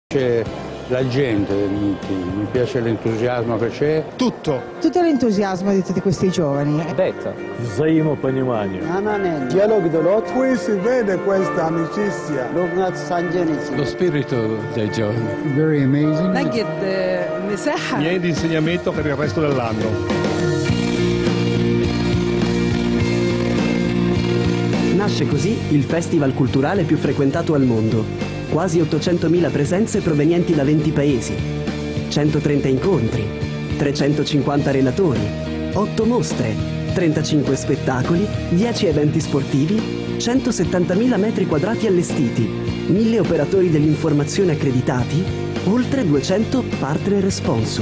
C'è la gente del meeting, mi piace l'entusiasmo che c'è. Tutto l'entusiasmo di tutti questi giovani. Взаимопонимание. Dialogo dell'otto. Qui si vede questa amicizia. Lo spirito dei giovani. Very amazing. نجد مساحة Miei di insegnamento per il resto dell'anno. Nasce così il festival culturale più frequentato al mondo. Quasi 800.000 presenze provenienti da 20 paesi, 130 incontri, 350 relatori, 8 mostre, 35 spettacoli, 10 eventi sportivi, 170.000 metri quadrati allestiti, 1.000 operatori dell'informazione accreditati, oltre 200 partner e sponsor.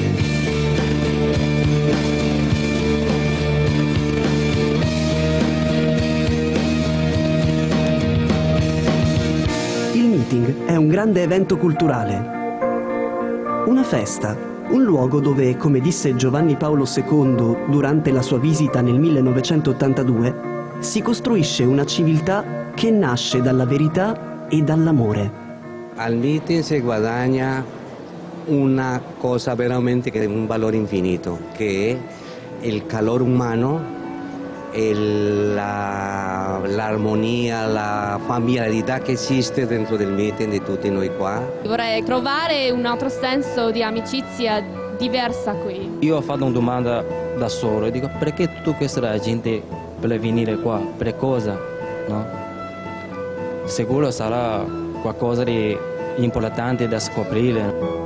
È un grande evento culturale, una festa, un luogo dove, come disse Giovanni Paolo II durante la sua visita nel 1982, si costruisce una civiltà che nasce dalla verità e dall'amore. Al meeting si guadagna una cosa veramente che è un valore infinito, che è il calore umano, l'armonia, la familiarità che esiste dentro del meeting di tutti noi qua. Vorrei trovare un altro senso di amicizia diversa qui. Io ho fatto una domanda da solo e dico: perché tutta questa gente per venire qua? Per cosa? No? Sicuro sarà qualcosa di importante da scoprire.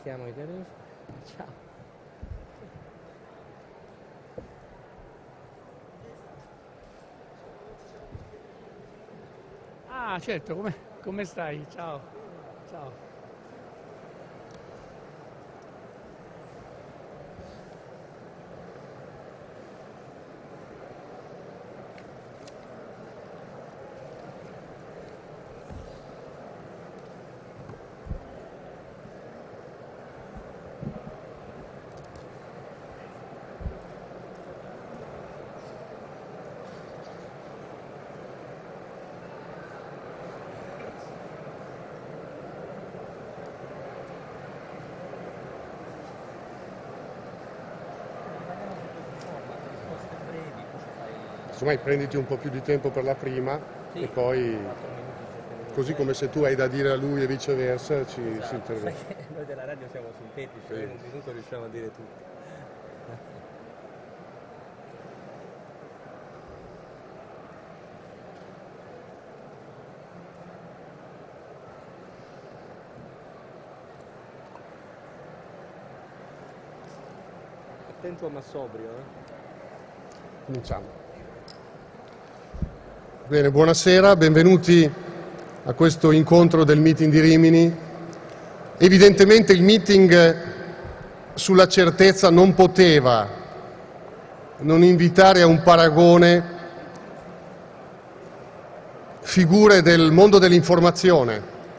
chiamo il telefono. Ciao. Ah, certo, come stai? Ciao. Ciao. Insomma, prenditi un po' più di tempo per la prima e poi, così come se tu hai da dire a lui e viceversa, si interviene. Noi della radio siamo sintetici, in un minuto riusciamo a dire tutto. Attento ma sobrio, Cominciamo. Bene, buonasera, benvenuti a questo incontro del meeting di Rimini. Evidentemente il meeting sulla certezza non poteva non invitare a un paragone figure del mondo dell'informazione,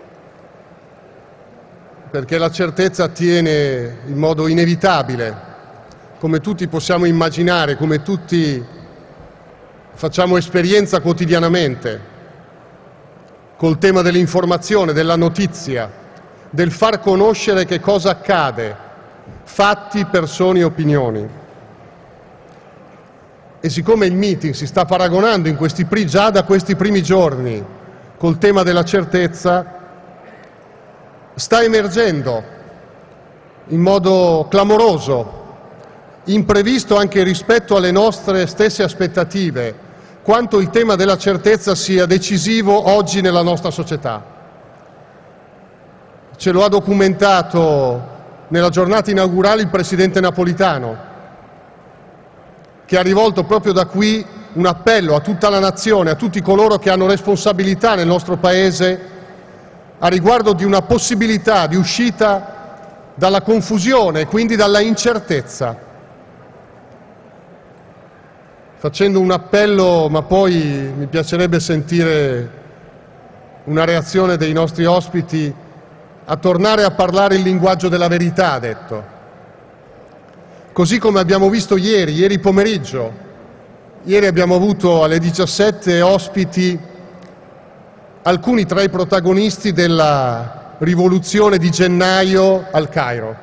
perché la certezza attiene in modo inevitabile, come tutti possiamo immaginare, come tutti facciamo esperienza quotidianamente, col tema dell'informazione, della notizia, del far conoscere che cosa accade, fatti, persone e opinioni. E siccome il meeting si sta paragonando già da questi primi giorni col tema della certezza, sta emergendo in modo clamoroso, imprevisto anche rispetto alle nostre stesse aspettative, quanto il tema della certezza sia decisivo oggi nella nostra società. Ce lo ha documentato nella giornata inaugurale il Presidente Napolitano, che ha rivolto proprio da qui un appello a tutta la nazione, a tutti coloro che hanno responsabilità nel nostro Paese a riguardo di una possibilità di uscita dalla confusione e quindi dalla incertezza, facendo un appello, ma poi mi piacerebbe sentire una reazione dei nostri ospiti, a tornare a parlare il linguaggio della verità, ha detto. Così come abbiamo visto ieri pomeriggio. Ieri abbiamo avuto alle 17 ospiti alcuni tra i protagonisti della rivoluzione di gennaio al Cairo.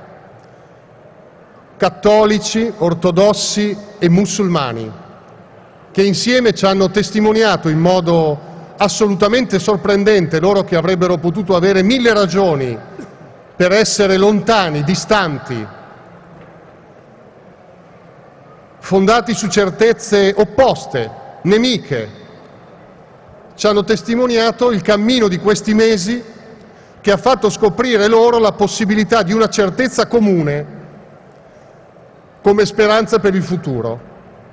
Cattolici, ortodossi e musulmani, che insieme ci hanno testimoniato in modo assolutamente sorprendente, loro che avrebbero potuto avere 1000 ragioni per essere lontani, distanti, fondati su certezze opposte, nemiche, ci hanno testimoniato il cammino di questi mesi che ha fatto scoprire loro la possibilità di una certezza comune come speranza per il futuro.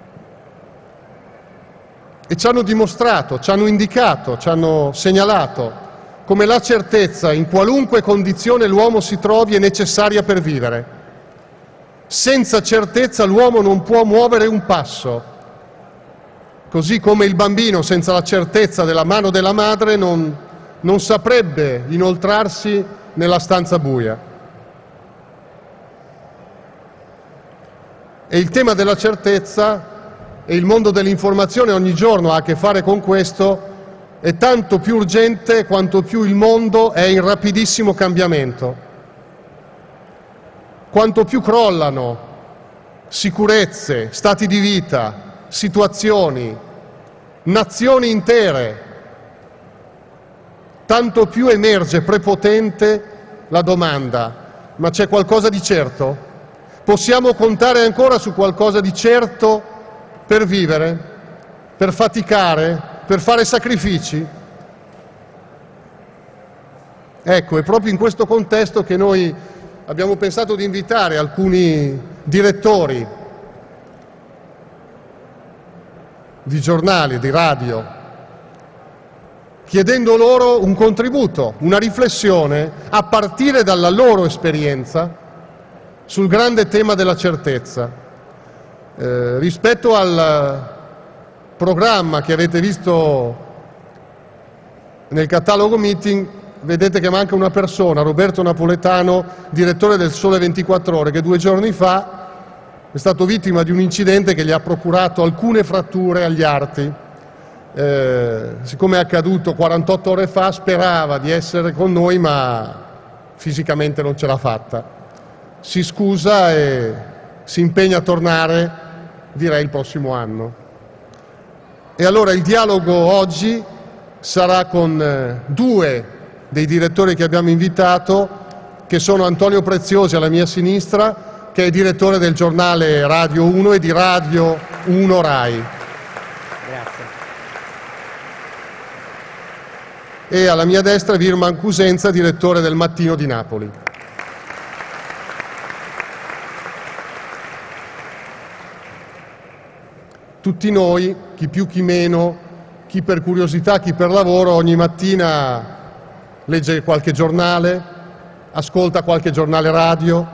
E ci hanno dimostrato, ci hanno indicato, ci hanno segnalato come la certezza, in qualunque condizione l'uomo si trovi, è necessaria per vivere. Senza certezza l'uomo non può muovere un passo, così come il bambino senza la certezza della mano della madre non saprebbe inoltrarsi nella stanza buia. E il tema della certezza e il mondo dell'informazione ogni giorno ha a che fare con questo, è tanto più urgente quanto più il mondo è in rapidissimo cambiamento. Quanto più crollano sicurezze, stati di vita, situazioni, nazioni intere, tanto più emerge prepotente la domanda: ma c'è qualcosa di certo? Possiamo contare ancora su qualcosa di certo per vivere, per faticare, per fare sacrifici? Ecco, è proprio in questo contesto che noi abbiamo pensato di invitare alcuni direttori di giornali, di radio, chiedendo loro un contributo, una riflessione a partire dalla loro esperienza sul grande tema della certezza. Rispetto al programma che avete visto nel catalogo meeting, vedete che manca una persona, Roberto Napoletano, direttore del Sole 24 Ore, che 2 giorni fa è stato vittima di un incidente che gli ha procurato alcune fratture agli arti. Siccome è accaduto 48 ore fa, sperava di essere con noi, ma fisicamente non ce l'ha fatta. Si scusa e si impegna a tornare, direi, il prossimo anno. E allora il dialogo oggi sarà con 2 dei direttori che abbiamo invitato, che sono Antonio Preziosi alla mia sinistra, che è direttore del giornale Radio 1 e di Radio 1 Rai. Grazie. E alla mia destra Virman Cusenza, direttore del Mattino di Napoli. Tutti noi, chi più chi meno, chi per curiosità, chi per lavoro, ogni mattina legge qualche giornale, ascolta qualche giornale radio,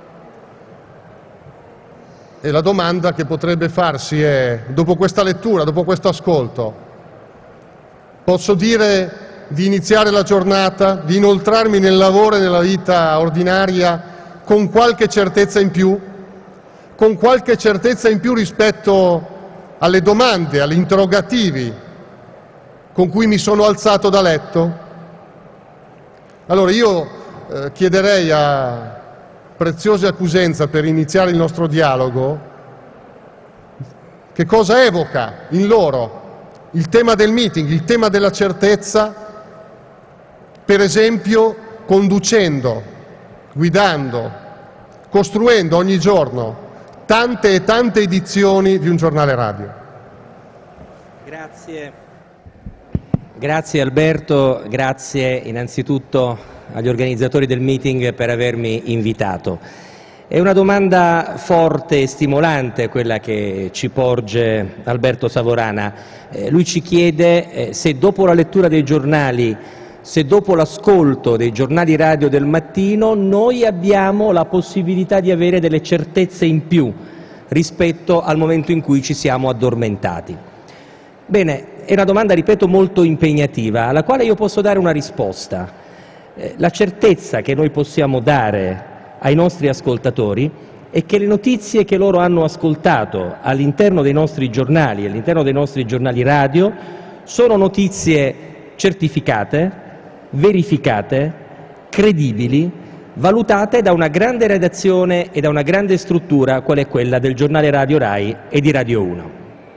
e la domanda che potrebbe farsi è: dopo questa lettura, dopo questo ascolto, posso dire di iniziare la giornata, di inoltrarmi nel lavoro e nella vita ordinaria con qualche certezza in più? Con qualche certezza in più rispetto alle domande, agli interrogativi con cui mi sono alzato da letto? Allora io chiederei a Preziosi e a Cusenza, per iniziare il nostro dialogo, che cosa evoca in loro il tema del meeting, il tema della certezza, per esempio conducendo, guidando, costruendo ogni giorno tante e tante edizioni di un giornale radio. Grazie Alberto, grazie innanzitutto agli organizzatori del meeting per avermi invitato. È una domanda forte e stimolante quella che ci porge Alberto Savorana. Lui ci chiede se dopo la lettura dei giornali, se dopo l'ascolto dei giornali radio del mattino, noi abbiamo la possibilità di avere delle certezze in più rispetto al momento in cui ci siamo addormentati. Bene, è una domanda, ripeto, molto impegnativa, alla quale io posso dare una risposta. La certezza che noi possiamo dare ai nostri ascoltatori è che le notizie che loro hanno ascoltato all'interno dei nostri giornali, all'interno dei nostri giornali radio, sono notizie certificate, verificate, credibili, valutate da una grande redazione e da una grande struttura qual è quella del giornale Radio Rai e di Radio 1.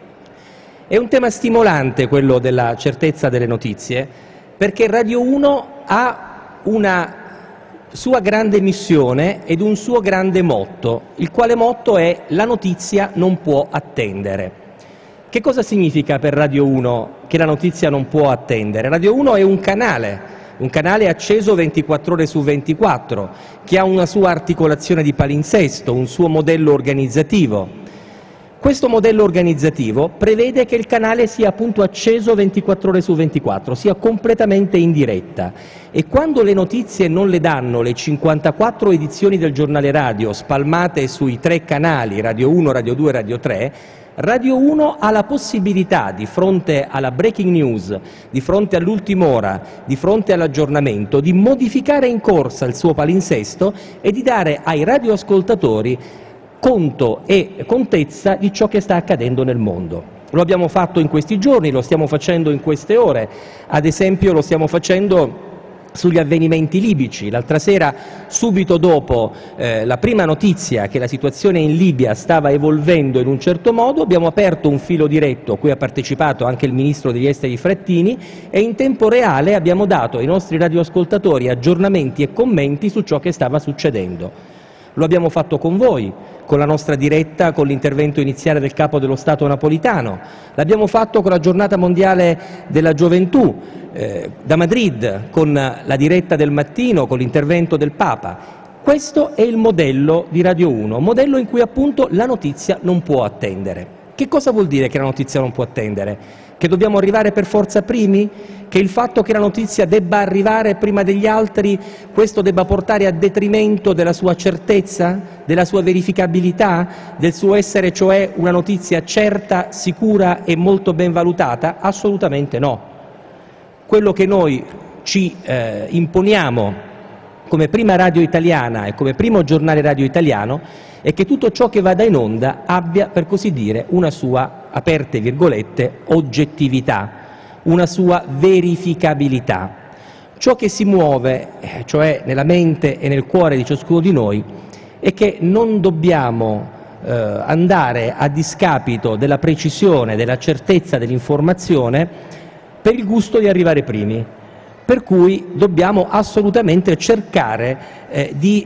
È un tema stimolante quello della certezza delle notizie, perché Radio 1 ha una sua grande missione ed un suo grande motto, il quale motto è: la notizia non può attendere. Che cosa significa per Radio 1 che la notizia non può attendere? Radio 1 è un canale acceso 24 ore su 24, che ha una sua articolazione di palinsesto, un suo modello organizzativo. Questo modello organizzativo prevede che il canale sia appunto acceso 24 ore su 24, sia completamente in diretta, e quando le notizie non le danno le 54 edizioni del giornale radio spalmate sui 3 canali, Radio 1, Radio 2 e Radio 3, Radio 1 ha la possibilità, di fronte alla breaking news, di fronte all'ultima ora, di fronte all'aggiornamento, di modificare in corsa il suo palinsesto e di dare ai radioascoltatori conto e contezza di ciò che sta accadendo nel mondo. Lo abbiamo fatto in questi giorni, lo stiamo facendo in queste ore, ad esempio lo stiamo facendo sugli avvenimenti libici. L'altra sera, subito dopo la prima notizia che la situazione in Libia stava evolvendo in un certo modo, abbiamo aperto un filo diretto, a cui ha partecipato anche il Ministro degli Esteri Frattini, e in tempo reale abbiamo dato ai nostri radioascoltatori aggiornamenti e commenti su ciò che stava succedendo. Lo abbiamo fatto con voi, con la nostra diretta, con l'intervento iniziale del Capo dello Stato Napolitano, l'abbiamo fatto con la Giornata Mondiale della Gioventù, da Madrid, con la diretta del mattino, con l'intervento del Papa. Questo è il modello di Radio 1, modello in cui appunto la notizia non può attendere. Che cosa vuol dire che la notizia non può attendere? Che dobbiamo arrivare per forza primi? Che il fatto che la notizia debba arrivare prima degli altri, questo debba portare a detrimento della sua certezza, della sua verificabilità, del suo essere cioè una notizia certa, sicura e molto ben valutata? Assolutamente no. Quello che noi ci imponiamo come prima radio italiana e come primo giornale radio italiano è che tutto ciò che vada in onda abbia, per così dire, una sua, aperte virgolette, oggettività, una sua verificabilità. Ciò che si muove, cioè nella mente e nel cuore di ciascuno di noi, è che non dobbiamo andare a discapito della precisione, della certezza dell'informazione per il gusto di arrivare primi. Per cui dobbiamo assolutamente cercare di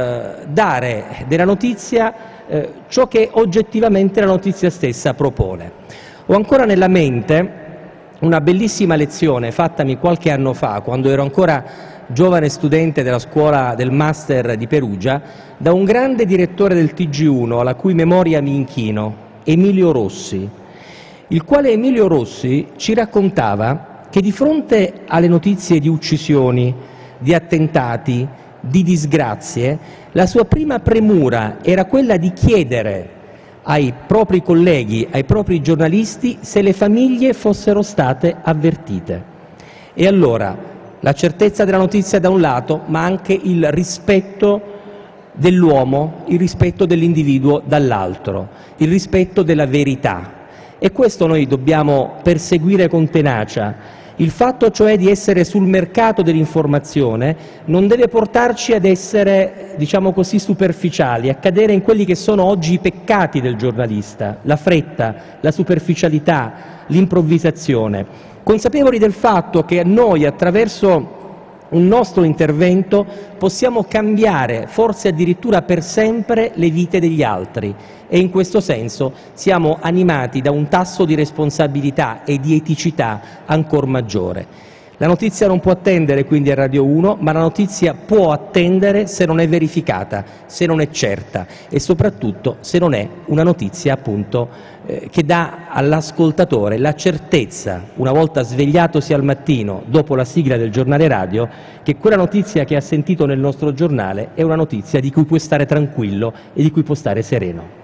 dare della notizia ciò che oggettivamente la notizia stessa propone. Ho ancora nella mente una bellissima lezione fattami qualche anno fa, quando ero ancora giovane studente della scuola del Master di Perugia, da un grande direttore del TG1, alla cui memoria mi inchino, Emilio Rossi, il quale Emilio Rossi ci raccontava che di fronte alle notizie di uccisioni, di attentati, di disgrazie, la sua prima premura era quella di chiedere ai propri colleghi, ai propri giornalisti, se le famiglie fossero state avvertite. E allora la certezza della notizia da un lato, ma anche il rispetto dell'uomo, il rispetto dell'individuo dall'altro, il rispetto della verità. E questo noi dobbiamo perseguire con tenacia. Il fatto cioè di essere sul mercato dell'informazione non deve portarci ad essere, diciamo così, superficiali, a cadere in quelli che sono oggi i peccati del giornalista, la fretta, la superficialità, l'improvvisazione, consapevoli del fatto che noi attraverso un nostro intervento possiamo cambiare, forse addirittura per sempre, le vite degli altri e in questo senso siamo animati da un tasso di responsabilità e di eticità ancor maggiore. La notizia non può attendere quindi a Radio 1, ma la notizia può attendere se non è verificata, se non è certa e soprattutto se non è una notizia appunto che dà all'ascoltatore la certezza, una volta svegliatosi al mattino dopo la sigla del giornale radio, che quella notizia che ha sentito nel nostro giornale è una notizia di cui può stare tranquillo e di cui può stare sereno.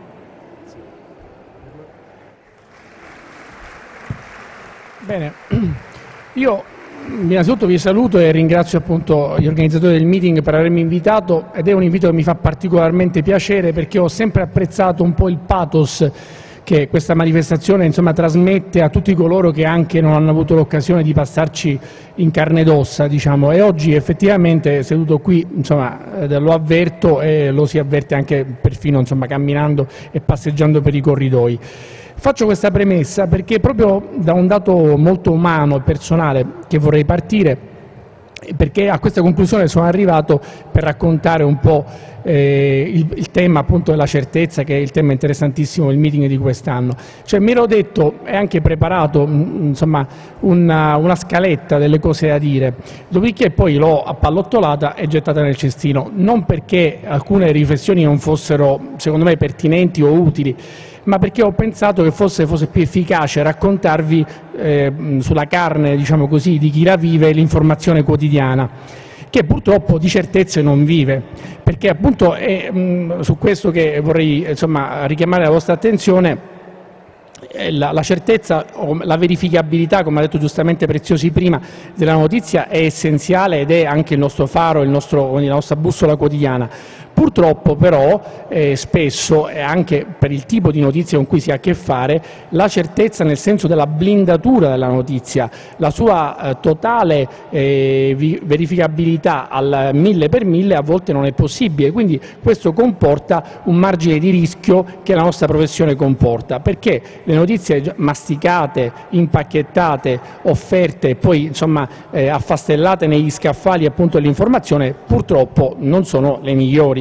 Bene, io innanzitutto vi saluto e ringrazio appunto gli organizzatori del meeting per avermi invitato ed è un invito che mi fa particolarmente piacere perché ho sempre apprezzato un po' il pathos che questa manifestazione insomma trasmette a tutti coloro che anche non hanno avuto l'occasione di passarci in carne ed ossa, diciamo, e oggi effettivamente seduto qui insomma lo avverto e lo si avverte anche perfino insomma camminando e passeggiando per i corridoi. Faccio questa premessa perché proprio da un dato molto umano e personale che vorrei partire, perché a questa conclusione sono arrivato per raccontare un po' il tema appunto della certezza, che è il tema interessantissimo del meeting di quest'anno. Cioè, mi ero detto e anche preparato insomma una scaletta delle cose da dire, dopodiché poi l'ho appallottolata e gettata nel cestino, non perché alcune riflessioni non fossero secondo me pertinenti o utili, ma perché ho pensato che fosse più efficace raccontarvi sulla carne, diciamo così, di chi la vive l'informazione quotidiana, che purtroppo di certezze non vive, perché appunto è su questo che vorrei insomma richiamare la vostra attenzione. La certezza o la verificabilità, come ha detto giustamente Preziosi prima, della notizia è essenziale ed è anche il nostro faro, la nostra bussola quotidiana. Purtroppo però spesso, e anche per il tipo di notizia con cui si ha a che fare, la certezza nel senso della blindatura della notizia, la sua totale verificabilità al 1000 per 1000 a volte non è possibile, quindi questo comporta un margine di rischio che la nostra professione comporta, perché le notizie masticate, impacchettate, offerte e poi insomma affastellate negli scaffali appunto dell'informazione purtroppo non sono le migliori.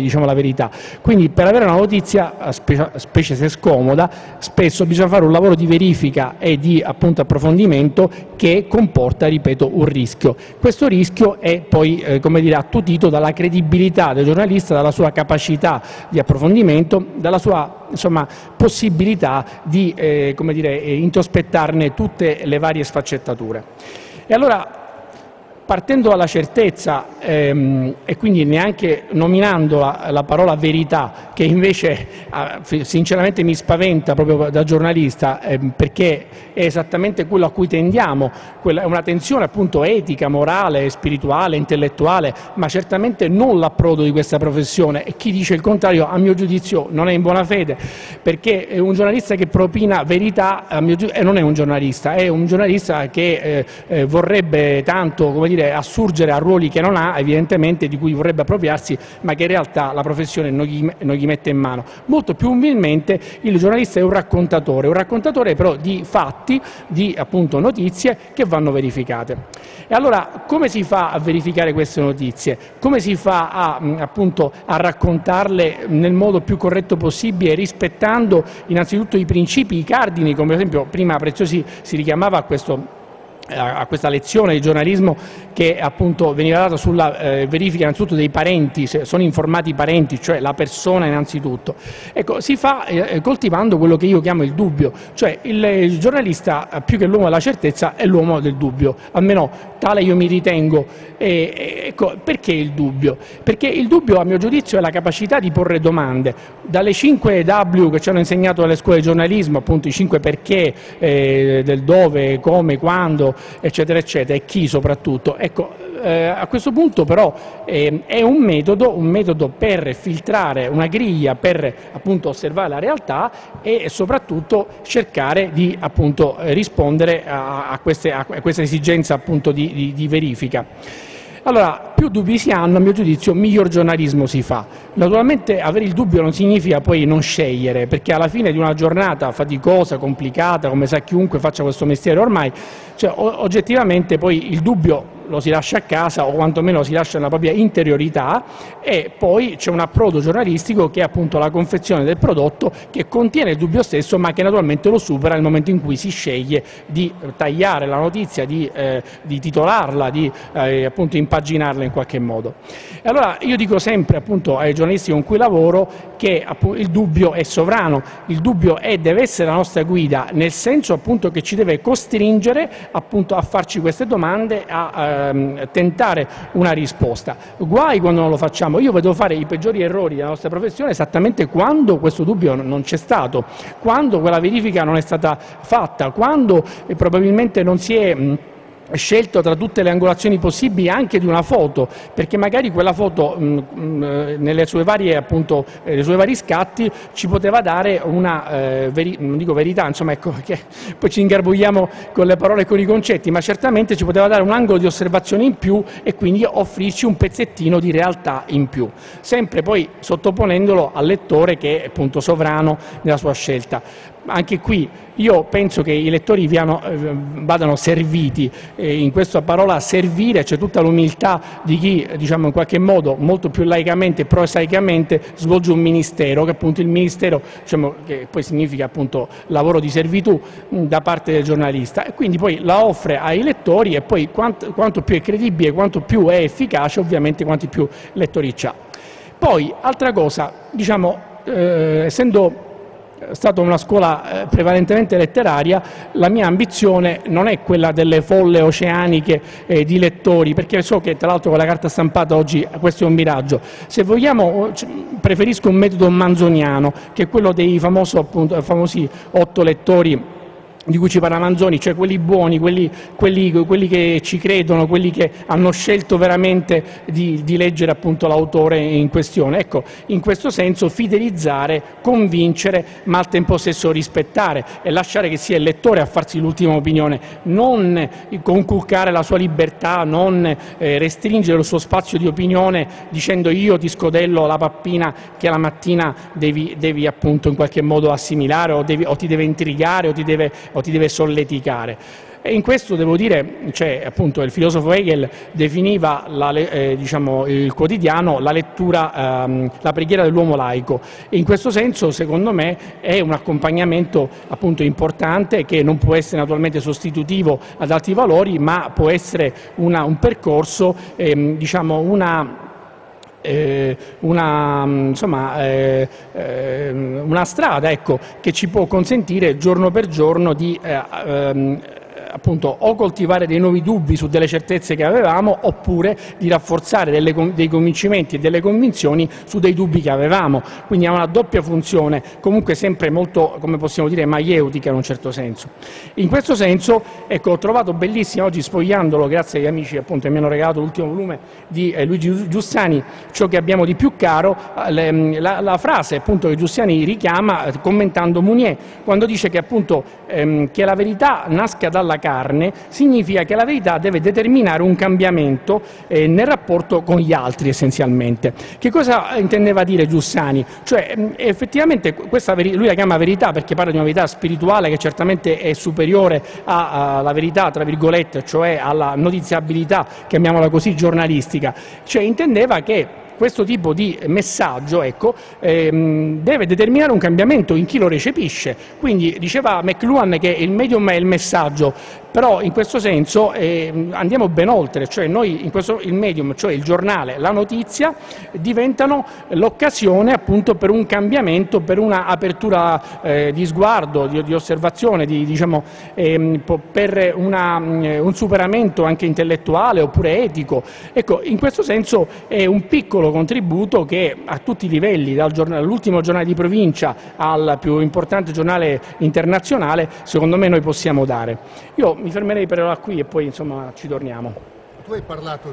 diciamo la verità. Quindi per avere una notizia, specie se scomoda, spesso bisogna fare un lavoro di verifica e di appunto approfondimento che comporta, ripeto, un rischio. Questo rischio è poi come dire, attutito dalla credibilità del giornalista, dalla sua capacità di approfondimento, dalla sua insomma, possibilità di come dire, introspettarne tutte le varie sfaccettature. E allora, partendo dalla certezza e quindi neanche nominando la parola verità, che invece sinceramente mi spaventa proprio da giornalista, perché è esattamente quello a cui tendiamo, è una tensione appunto etica, morale, spirituale, intellettuale, ma certamente non l'approdo di questa professione, e chi dice il contrario a mio giudizio non è in buona fede, perché un giornalista che propina verità a mio giudizio, non è un giornalista, è un giornalista che vorrebbe tanto, come dire, assurgere a ruoli che non ha, evidentemente, di cui vorrebbe appropriarsi, ma che in realtà la professione non gli mette in mano. Molto più umilmente il giornalista è un raccontatore però di fatti, di appunto notizie che vanno verificate. E allora come si fa a verificare queste notizie? Come si fa appunto a raccontarle nel modo più corretto possibile, rispettando innanzitutto i principi, i cardini, come per esempio prima Preziosi si richiamava a questa lezione di giornalismo che appunto veniva data sulla verifica innanzitutto dei parenti, se sono informati i parenti, cioè la persona innanzitutto. Ecco, si fa coltivando quello che io chiamo il dubbio, cioè il giornalista più che l'uomo della certezza è l'uomo del dubbio, almeno tale io mi ritengo. Ecco, perché il dubbio? Perché il dubbio a mio giudizio è la capacità di porre domande, dalle 5 W che ci hanno insegnato alle scuole di giornalismo, appunto i 5 perché, del dove, come, quando, eccetera eccetera, e chi soprattutto. Ecco, a questo punto però è un metodo per filtrare una griglia, per appunto osservare la realtà e soprattutto cercare di appunto rispondere a questa esigenza appunto di verifica. Allora, più dubbi si hanno, a mio giudizio, miglior giornalismo si fa. Naturalmente avere il dubbio non significa poi non scegliere, perché alla fine di una giornata faticosa, complicata, come sa chiunque faccia questo mestiere ormai, cioè, oggettivamente poi il dubbio lo si lascia a casa o quantomeno lo si lascia nella propria interiorità, e poi c'è un approdo giornalistico che è appunto la confezione del prodotto che contiene il dubbio stesso, ma che naturalmente lo supera nel momento in cui si sceglie di tagliare la notizia, di titolarla, di appunto impaginarla in qualche modo. E allora io dico sempre appunto ai giornalisti con cui lavoro che il dubbio è sovrano, il dubbio deve essere la nostra guida, nel senso appunto che ci deve costringere appunto a farci queste domande, a tentare una risposta. Guai quando non lo facciamo. Io vedo fare i peggiori errori della nostra professione esattamente quando questo dubbio non c'è stato, quando quella verifica non è stata fatta, quando probabilmente non si è scelto tra tutte le angolazioni possibili anche di una foto, perché magari quella foto nelle sue varie appunto nei suoi vari scatti ci poteva dare una non dico verità, insomma, ecco, che poi ci ingarbugliamo con le parole e con i concetti, ma certamente ci poteva dare un angolo di osservazione in più e quindi offrirci un pezzettino di realtà in più, sempre poi sottoponendolo al lettore che è appunto sovrano nella sua scelta. Anche qui io penso che i lettori vadano serviti, in questa parola servire c'è tutta l'umiltà di chi, diciamo, in qualche modo molto più laicamente e prosaicamente svolge un ministero, che appunto il ministero, diciamo, che poi significa appunto lavoro di servitù da parte del giornalista, e quindi poi la offre ai lettori, e poi quanto più è credibile, quanto più è efficace, ovviamente quanti più lettori c'ha. Poi altra cosa, diciamo, essendo stata una scuola prevalentemente letteraria, la mia ambizione non è quella delle folle oceaniche di lettori, perché so che tra l'altro con la carta stampata oggi questo è un miraggio. Se vogliamo, preferisco un metodo manzoniano, che è quello dei famosi 8 lettori di cui ci parla Manzoni, cioè quelli buoni, quelli che ci credono, quelli che hanno scelto veramente di leggere appunto l'autore in questione. Ecco, in questo senso fidelizzare, convincere, ma al tempo stesso rispettare e lasciare che sia il lettore a farsi l'ultima opinione, non conculcare la sua libertà, non restringere il suo spazio di opinione dicendo io ti scodello la pappina che la mattina devi appunto in qualche modo assimilare, o ti deve intrigare, o ti deve solleticare. E in questo devo dire, appunto il filosofo Hegel definiva il quotidiano la lettura, la preghiera dell'uomo laico, e in questo senso secondo me è un accompagnamento appunto importante, che non può essere naturalmente sostitutivo ad altri valori, ma può essere un percorso, una strada, ecco, che ci può consentire giorno per giorno di appunto o coltivare dei nuovi dubbi su delle certezze che avevamo, oppure di rafforzare dei convincimenti e delle convinzioni su dei dubbi che avevamo. Quindi ha una doppia funzione, comunque sempre molto, come possiamo dire, maieutica in un certo senso. In questo senso, ecco, ho trovato bellissimo oggi, sfogliandolo, grazie agli amici appunto che mi hanno regalato l'ultimo volume di Luigi Giussani, Ciò che abbiamo di più caro, la frase appunto che Giussani richiama commentando Mounier, quando dice che appunto che la verità nasca dalla carne, significa che la verità deve determinare un cambiamento nel rapporto con gli altri, essenzialmente. Che cosa intendeva dire Giussani? Cioè effettivamente lui la chiama verità perché parla di una verità spirituale che certamente è superiore alla verità, tra virgolette, cioè alla notiziabilità, chiamiamola così, giornalistica. Cioè intendeva che questo tipo di messaggio, ecco, deve determinare un cambiamento in chi lo recepisce. Quindi diceva McLuhan che il medium è il messaggio, però in questo senso andiamo ben oltre, cioè noi il medium, cioè il giornale, la notizia, diventano l'occasione appunto per un cambiamento, per una apertura di sguardo, di osservazione, per un superamento anche intellettuale oppure etico. Ecco, in questo senso è un piccolo contributo che a tutti i livelli, dall'ultimo giornale di provincia al più importante giornale internazionale, secondo me noi possiamo dare. Io mi fermerei per ora qui e poi insomma ci torniamo. Tu hai parlato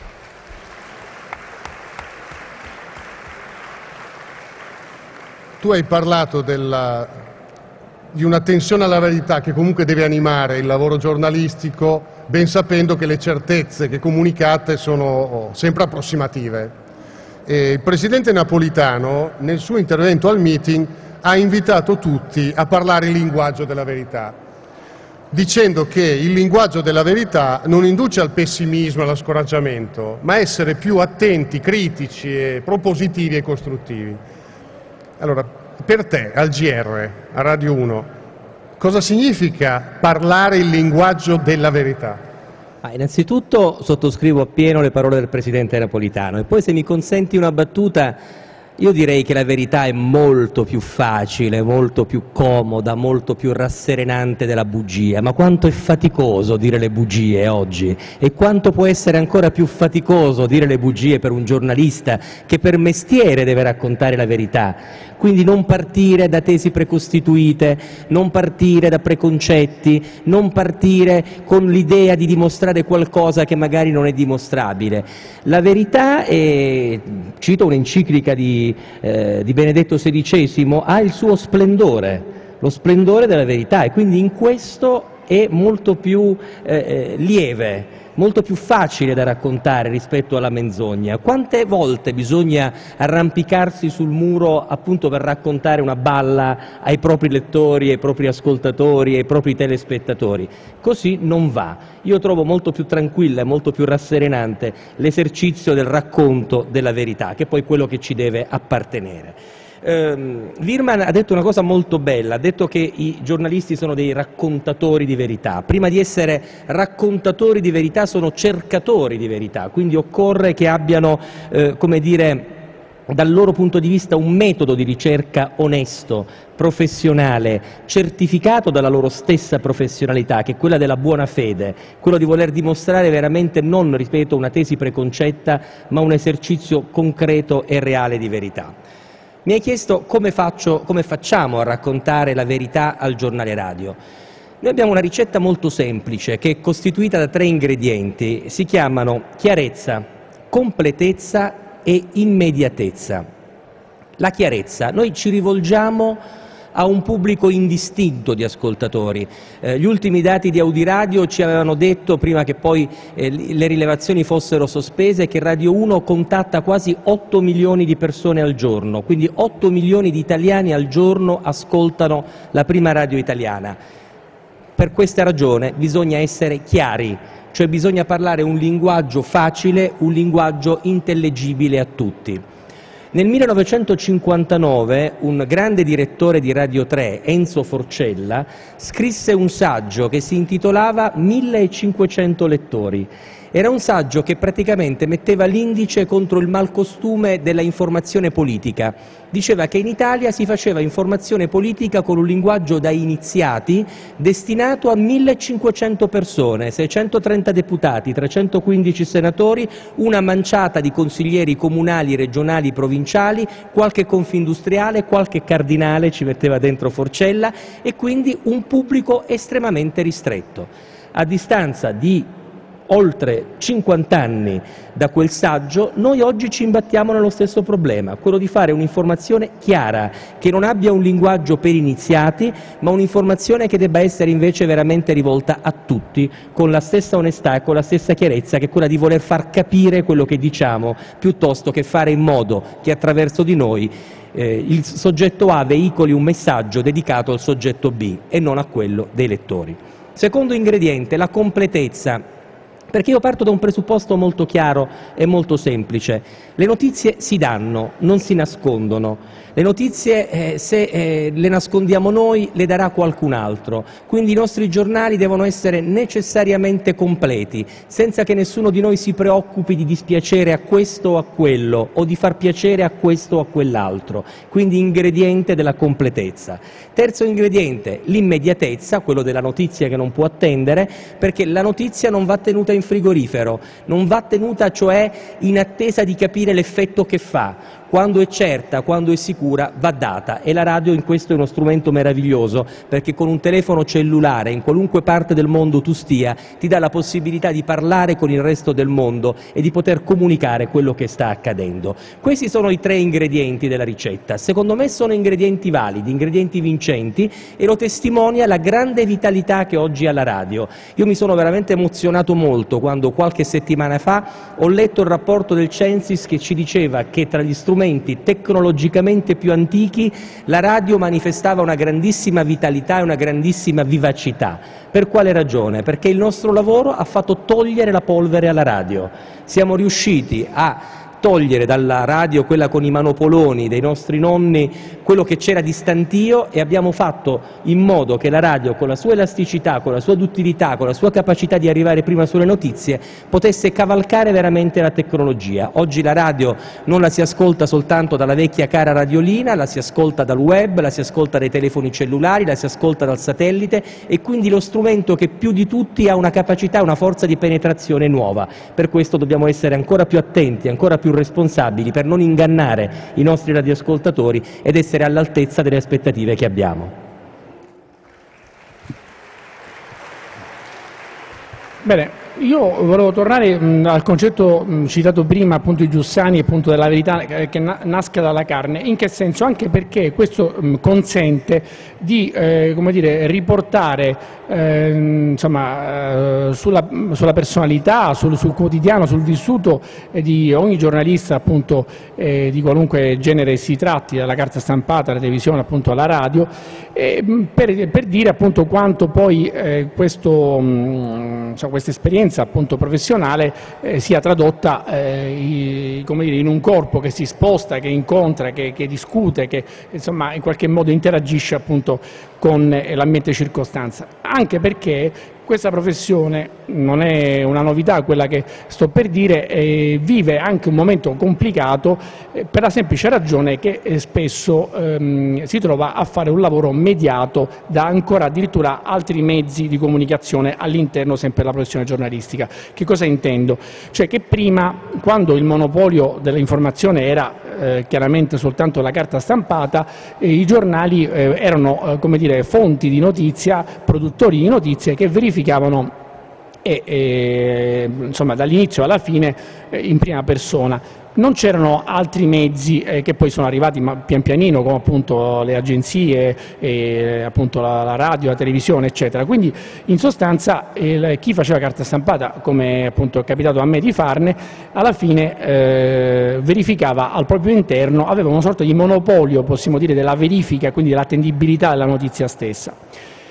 di una tensione alla verità che comunque deve animare il lavoro giornalistico, ben sapendo che le certezze che comunicate sono sempre approssimative. Il Presidente Napolitano, nel suo intervento al meeting, ha invitato tutti a parlare il linguaggio della verità, dicendo che il linguaggio della verità non induce al pessimismo e allo scoraggiamento, ma essere più attenti, critici, e propositivi e costruttivi. Allora, per te, al GR, a Radio 1, cosa significa parlare il linguaggio della verità? Innanzitutto sottoscrivo appieno le parole del Presidente Napolitano, e poi, se mi consenti una battuta, io direi che la verità è molto più facile, molto più comoda, molto più rasserenante della bugia. Ma quanto è faticoso dire le bugie oggi, e quanto può essere ancora più faticoso dire le bugie per un giornalista che per mestiere deve raccontare la verità. Quindi non partire da tesi precostituite, non partire da preconcetti, non partire con l'idea di dimostrare qualcosa che magari non è dimostrabile. La verità, cito un'enciclica di Benedetto XVI, ha il suo splendore, lo splendore della verità, e quindi in questo è molto più lieve, molto più facile da raccontare rispetto alla menzogna. Quante volte bisogna arrampicarsi sul muro appunto per raccontare una balla ai propri lettori, ai propri ascoltatori, ai propri telespettatori? Così non va. Io trovo molto più tranquilla e molto più rasserenante l'esercizio del racconto della verità, che è poi quello che ci deve appartenere. Wirman ha detto una cosa molto bella, ha detto che i giornalisti sono dei raccontatori di verità. Prima di essere raccontatori di verità sono cercatori di verità, quindi occorre che abbiano, come dire, dal loro punto di vista un metodo di ricerca onesto, professionale, certificato dalla loro stessa professionalità, che è quella della buona fede, quello di voler dimostrare veramente non, ripeto, una tesi preconcetta, ma un esercizio concreto e reale di verità. Mi hai chiesto come facciamo a raccontare la verità al giornale radio. Noi abbiamo una ricetta molto semplice che è costituita da 3 ingredienti, si chiamano chiarezza, completezza e immediatezza. La chiarezza, noi ci rivolgiamo a un pubblico indistinto di ascoltatori. Gli ultimi dati di Audiradio ci avevano detto, prima che poi le rilevazioni fossero sospese, che Radio 1 contatta quasi 8 milioni di persone al giorno, quindi 8 milioni di italiani al giorno ascoltano la prima radio italiana. per questa ragione bisogna essere chiari, cioè bisogna parlare un linguaggio facile, un linguaggio intellegibile a tutti. Nel 1959 un grande direttore di Radio 3, Enzo Forcella, scrisse un saggio che si intitolava 1500 lettori. Era un saggio che praticamente metteva l'indice contro il malcostume della informazione politica. Diceva che in Italia si faceva informazione politica con un linguaggio da iniziati destinato a 1500 persone, 630 deputati, 315 senatori, una manciata di consiglieri comunali, regionali, provinciali, qualche confindustriale, qualche cardinale ci metteva dentro Forcella, e quindi un pubblico estremamente ristretto. A distanza di oltre 50 anni da quel saggio, noi oggi ci imbattiamo nello stesso problema, quello di fare un'informazione chiara, che non abbia un linguaggio per iniziati, ma un'informazione che debba essere invece veramente rivolta a tutti, con la stessa onestà e con la stessa chiarezza, che è quella di voler far capire quello che diciamo, piuttosto che fare in modo che attraverso di noi il soggetto A veicoli un messaggio dedicato al soggetto B e non a quello dei lettori. Secondo ingrediente, la completezza. Perché io parto da un presupposto molto chiaro e molto semplice. Le notizie si danno, non si nascondono. Le notizie, se le nascondiamo noi, le darà qualcun altro. Quindi i nostri giornali devono essere necessariamente completi, senza che nessuno di noi si preoccupi di dispiacere a questo o a quello, o di far piacere a questo o a quell'altro. Quindi ingrediente della completezza. Terzo ingrediente, l'immediatezza, quello della notizia che non può attendere, perché la notizia non va tenuta in frigorifero, non va tenuta cioè in attesa di capire l'effetto che fa. Quando è certa, quando è sicura, va data, e la radio in questo è uno strumento meraviglioso, perché con un telefono cellulare, in qualunque parte del mondo tu stia, ti dà la possibilità di parlare con il resto del mondo e di poter comunicare quello che sta accadendo. Questi sono i 3 ingredienti della ricetta. Secondo me sono ingredienti validi, ingredienti vincenti, e lo testimonia la grande vitalità che oggi ha la radio. Io mi sono veramente emozionato molto quando qualche settimana fa ho letto il rapporto del Censis che ci diceva che tra gli strumenti tecnologicamente più antichi la radio manifestava una grandissima vitalità e una grandissima vivacità. Per quale ragione? Perché il nostro lavoro ha fatto togliere la polvere alla radio. Siamo riusciti a togliere dalla radio, quella con i manopoloni dei nostri nonni, quello che c'era di stantio, e abbiamo fatto in modo che la radio, con la sua elasticità, con la sua duttilità, con la sua capacità di arrivare prima sulle notizie, potesse cavalcare veramente la tecnologia. Oggi la radio non la si ascolta soltanto dalla vecchia cara radiolina, la si ascolta dal web, la si ascolta dai telefoni cellulari, la si ascolta dal satellite, e quindi lo strumento che più di tutti ha una capacità, una forza di penetrazione nuova. Per questo dobbiamo essere ancora più attenti, ancora più responsabili, per non ingannare i nostri radioascoltatori ed essere all'altezza delle aspettative che abbiamo. Bene, io volevo tornare al concetto citato prima, appunto, di Giussani, appunto, della verità che nasca dalla carne. In che senso? Anche perché questo consente di come dire, riportare insomma, sulla personalità, sul quotidiano, sul vissuto di ogni giornalista, appunto, di qualunque genere si tratti, dalla carta stampata, alla televisione, appunto, alla radio, per dire, appunto, quanto poi questa esperienza, appunto, professionale sia tradotta come dire, in un corpo che si sposta, che incontra, che discute, che insomma in qualche modo interagisce, appunto, con l'ambiente circostanza. Anche perché questa professione, non è una novità quella che sto per dire, vive anche un momento complicato per la semplice ragione che spesso si trova a fare un lavoro mediato da ancora addirittura altri mezzi di comunicazione all'interno sempre della professione giornalistica. Che cosa intendo? Cioè che prima, quando il monopolio dell'informazione era chiaramente soltanto la carta stampata, i giornali erano come dire, fonti di notizia, produttori di notizie che verificavano insomma, dall'inizio alla fine in prima persona. Non c'erano altri mezzi che poi sono arrivati pian pianino, come appunto le agenzie, appunto la radio, la televisione, eccetera. Quindi in sostanza chi faceva carta stampata, come appunto è capitato a me di farne, alla fine verificava al proprio interno, aveva una sorta di monopolio, possiamo dire, della verifica, quindi dell'attendibilità della notizia stessa.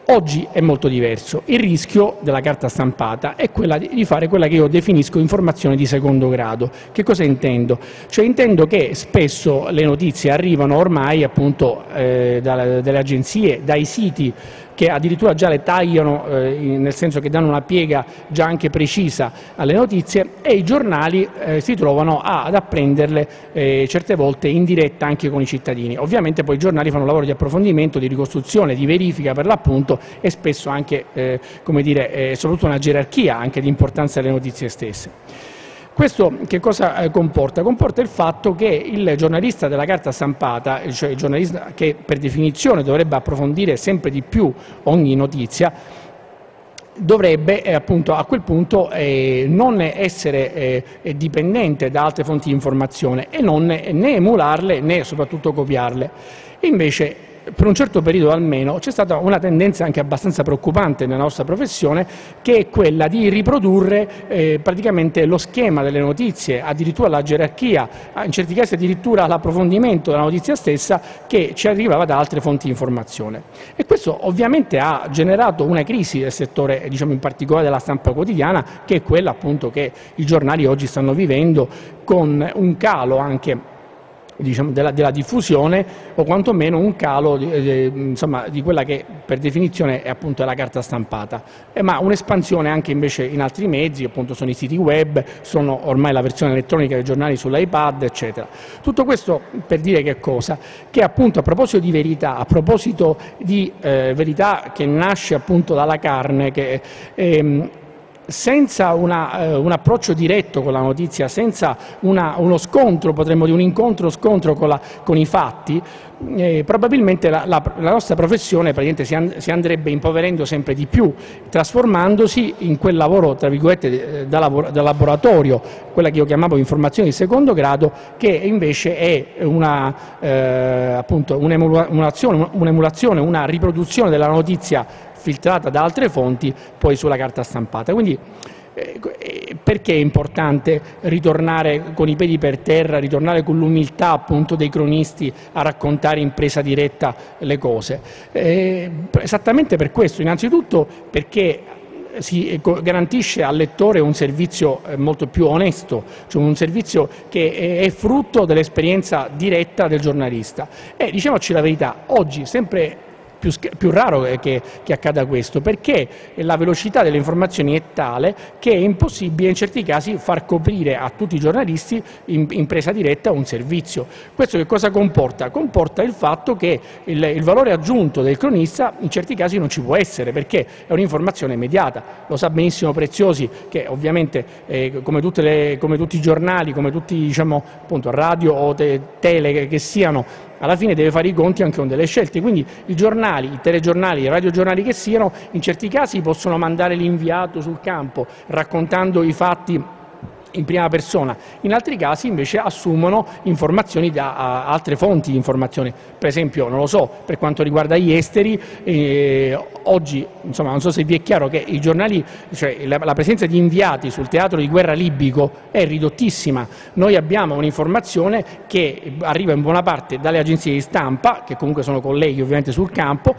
Oggi è molto diverso. Il rischio della carta stampata è quella di fare quella che io definisco informazione di secondo grado. Che cosa intendo? Cioè intendo che spesso le notizie arrivano ormai appunto dalle agenzie, dai siti che addirittura già le tagliano, nel senso che danno una piega già anche precisa alle notizie, e i giornali si trovano ad apprenderle certe volte in diretta anche con i cittadini. Ovviamente poi i giornali fanno un lavoro di approfondimento, di ricostruzione, di verifica per l'appunto, e spesso anche come dire, soprattutto una gerarchia anche di importanza delle notizie stesse. Questo che cosa comporta? Comporta il fatto che il giornalista della carta stampata, cioè il giornalista che per definizione dovrebbe approfondire sempre di più ogni notizia, dovrebbe appunto a quel punto non essere dipendente da altre fonti di informazione e non né emularle né soprattutto copiarle. Invece, per un certo periodo almeno, c'è stata una tendenza anche abbastanza preoccupante nella nostra professione, che è quella di riprodurre praticamente lo schema delle notizie, addirittura la gerarchia, in certi casi addirittura l'approfondimento della notizia stessa che ci arrivava da altre fonti di informazione. E questo ovviamente ha generato una crisi del settore, diciamo in particolare della stampa quotidiana, che è quella appunto che i giornali oggi stanno vivendo, con un calo anche diciamo, della diffusione, o quantomeno un calo insomma, di quella che per definizione è appunto la carta stampata, ma un'espansione anche invece in altri mezzi, appunto sono i siti web, sono ormai la versione elettronica dei giornali sull'iPad, eccetera. Tutto questo per dire che cosa? Che appunto a proposito di verità, a proposito di verità che nasce appunto dalla carne, che senza un approccio diretto con la notizia, senza uno scontro, potremmo dire un incontro-scontro con i fatti, probabilmente la nostra professione si andrebbe impoverendo sempre di più, trasformandosi in quel lavoro, tra virgolette, da laboratorio, quella che io chiamavo informazione di secondo grado, che invece è appunto un'emulazione, una riproduzione della notizia filtrata da altre fonti poi sulla carta stampata. Quindi perché è importante ritornare con i piedi per terra, ritornare con l'umiltà appunto dei cronisti a raccontare in presa diretta le cose? Esattamente per questo, innanzitutto perché si garantisce al lettore un servizio molto più onesto, cioè un servizio che è frutto dell'esperienza diretta del giornalista. E diciamoci la verità, oggi sempre più raro che accada questo, perché la velocità delle informazioni è tale che è impossibile in certi casi far coprire a tutti i giornalisti in presa diretta un servizio. Questo che cosa comporta? Comporta il fatto che il valore aggiunto del cronista in certi casi non ci può essere, perché è un'informazione immediata. Lo sa benissimo Preziosi, che ovviamente come tutti i giornali, come tutti diciamo appunto radio o tele che siano, alla fine deve fare i conti anche con delle scelte, quindi i giornali, i telegiornali, i radiogiornali che siano, in certi casi possono mandare l'inviato sul campo raccontando i fatti in prima persona, in altri casi invece assumono informazioni da altre fonti di informazione. Per esempio, non lo so, per quanto riguarda gli esteri, oggi, insomma, non so se vi è chiaro che i giornali, cioè la presenza di inviati sul teatro di guerra libico è ridottissima. Noi abbiamo un'informazione che arriva in buona parte dalle agenzie di stampa, che comunque sono colleghi ovviamente sul campo,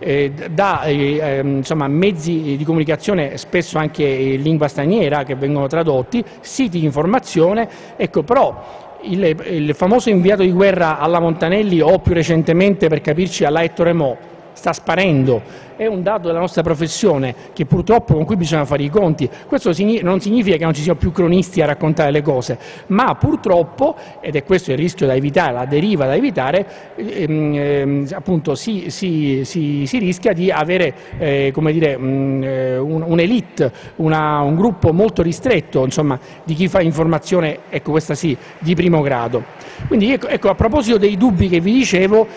da insomma, mezzi di comunicazione spesso anche in lingua straniera che vengono tradotti, siti di informazione, ecco, però il famoso inviato di guerra alla Montanelli o più recentemente, per capirci, alla Ettore Mo, sta sparendo. È un dato della nostra professione che purtroppo con cui bisogna fare i conti. Questo non significa che non ci siano più cronisti a raccontare le cose, ma purtroppo, ed è questo il rischio da evitare, la deriva da evitare, appunto si rischia di avere come dire, un'elite, un gruppo molto ristretto, insomma, di chi fa informazione, ecco, questa sì, di primo grado. Quindi ecco, a proposito dei dubbi che vi dicevo,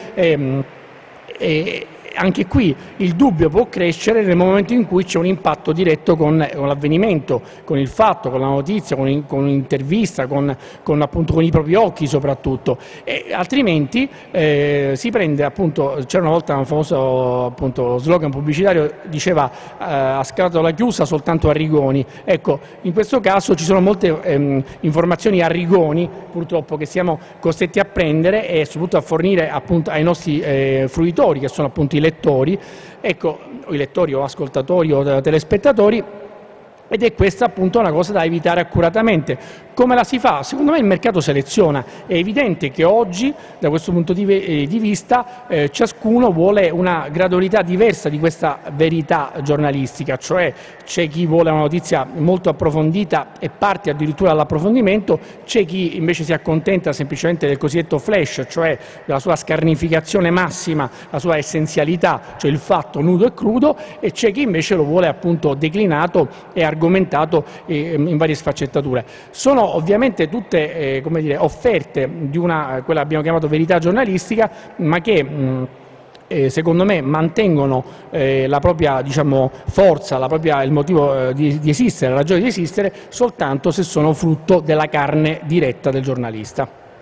anche qui il dubbio può crescere nel momento in cui c'è un impatto diretto con l'avvenimento, con il fatto, con la notizia, con un'intervista, con i propri occhi soprattutto. Altrimenti si prende, appunto, c'era una volta un famoso appunto slogan pubblicitario, diceva a scatola chiusa soltanto Arrigoni. Ecco, in questo caso ci sono molte informazioni Arrigoni purtroppo che siamo costretti a prendere e soprattutto a fornire appunto ai nostri fruitori, che sono appunto i lettori, ecco, o i lettori o ascoltatori o telespettatori, ed è questa appunto una cosa da evitare accuratamente. Come la si fa? Secondo me il mercato seleziona. È evidente che oggi, da questo punto di vista, ciascuno vuole una gradualità diversa di questa verità giornalistica, cioè c'è chi vuole una notizia molto approfondita e parte addirittura all'approfondimento, c'è chi invece si accontenta semplicemente del cosiddetto flash, cioè della sua scarnificazione massima, la sua essenzialità, cioè il fatto nudo e crudo, e c'è chi invece lo vuole appunto declinato e argomentato in varie sfaccettature. Sono ovviamente tutte come dire, offerte di quella che abbiamo chiamato verità giornalistica, ma che secondo me mantengono la propria, diciamo, forza, il motivo di esistere, la ragione di esistere, soltanto se sono frutto della carne diretta del giornalista.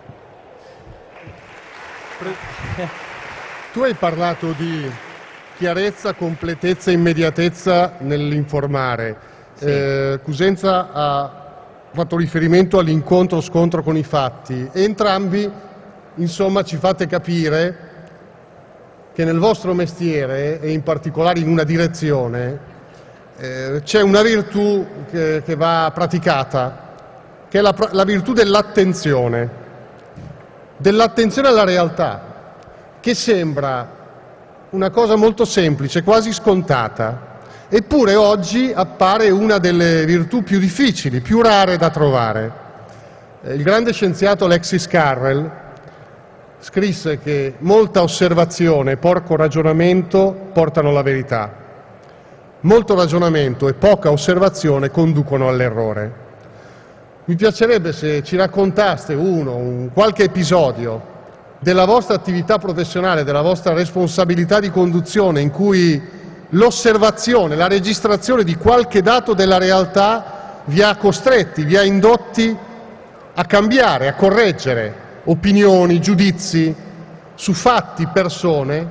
Tu hai parlato di chiarezza, completezza e immediatezza nell'informare. Sì. Cusenza ha fatto riferimento all'incontro-scontro con i fatti. Entrambi, insomma, ci fate capire che nel vostro mestiere, e in particolare in una direzione, c'è una virtù che va praticata, che è la virtù dell'attenzione alla realtà, che sembra una cosa molto semplice, quasi scontata, eppure oggi appare una delle virtù più difficili, più rare da trovare. Il grande scienziato Alexis Carrel scrisse che molta osservazione e poco ragionamento portano alla verità. Molto ragionamento e poca osservazione conducono all'errore. Mi piacerebbe se ci raccontaste qualche episodio della vostra attività professionale, della vostra responsabilità di conduzione, in cui l'osservazione, la registrazione di qualche dato della realtà vi ha costretti, vi ha indotti a cambiare, a correggere opinioni, giudizi su fatti, persone,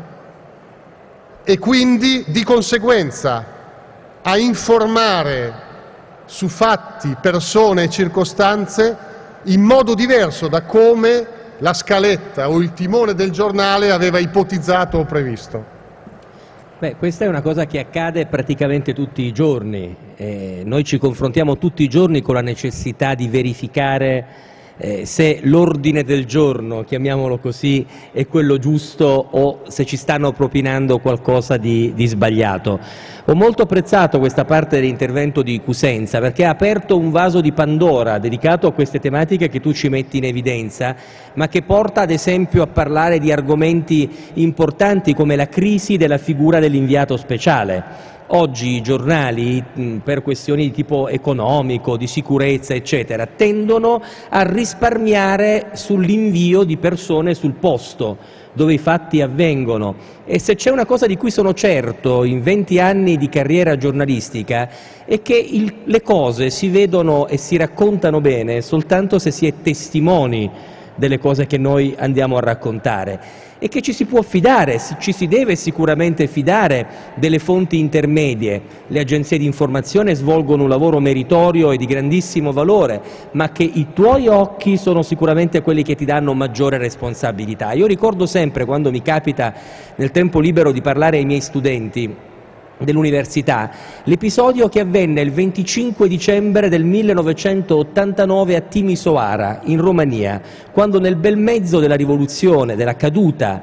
e quindi di conseguenza a informare su fatti, persone e circostanze in modo diverso da come la scaletta o il timone del giornale aveva ipotizzato o previsto. Beh, questa è una cosa che accade praticamente tutti i giorni. Noi ci confrontiamo tutti i giorni con la necessità di verificare se l'ordine del giorno, chiamiamolo così, è quello giusto o se ci stanno propinando qualcosa di sbagliato. Ho molto apprezzato questa parte dell'intervento di Cusenza, perché ha aperto un vaso di Pandora dedicato a queste tematiche che tu ci metti in evidenza, ma che porta ad esempio a parlare di argomenti importanti come la crisi della figura dell'inviato speciale. Oggi i giornali, per questioni di tipo economico, di sicurezza, eccetera, tendono a risparmiare sull'invio di persone sul posto dove i fatti avvengono. E se c'è una cosa di cui sono certo in 20 anni di carriera giornalistica è che le cose si vedono e si raccontano bene soltanto se si è testimoni delle cose che noi andiamo a raccontare, e che ci si può fidare, ci si deve sicuramente fidare delle fonti intermedie. Le agenzie di informazione svolgono un lavoro meritorio e di grandissimo valore, ma che i tuoi occhi sono sicuramente quelli che ti danno maggiore responsabilità. Io ricordo sempre, quando mi capita nel tempo libero di parlare ai miei studenti dell'università, l'episodio che avvenne il 25 dicembre del 1989 a Timisoara, in Romania, quando nel bel mezzo della rivoluzione, della caduta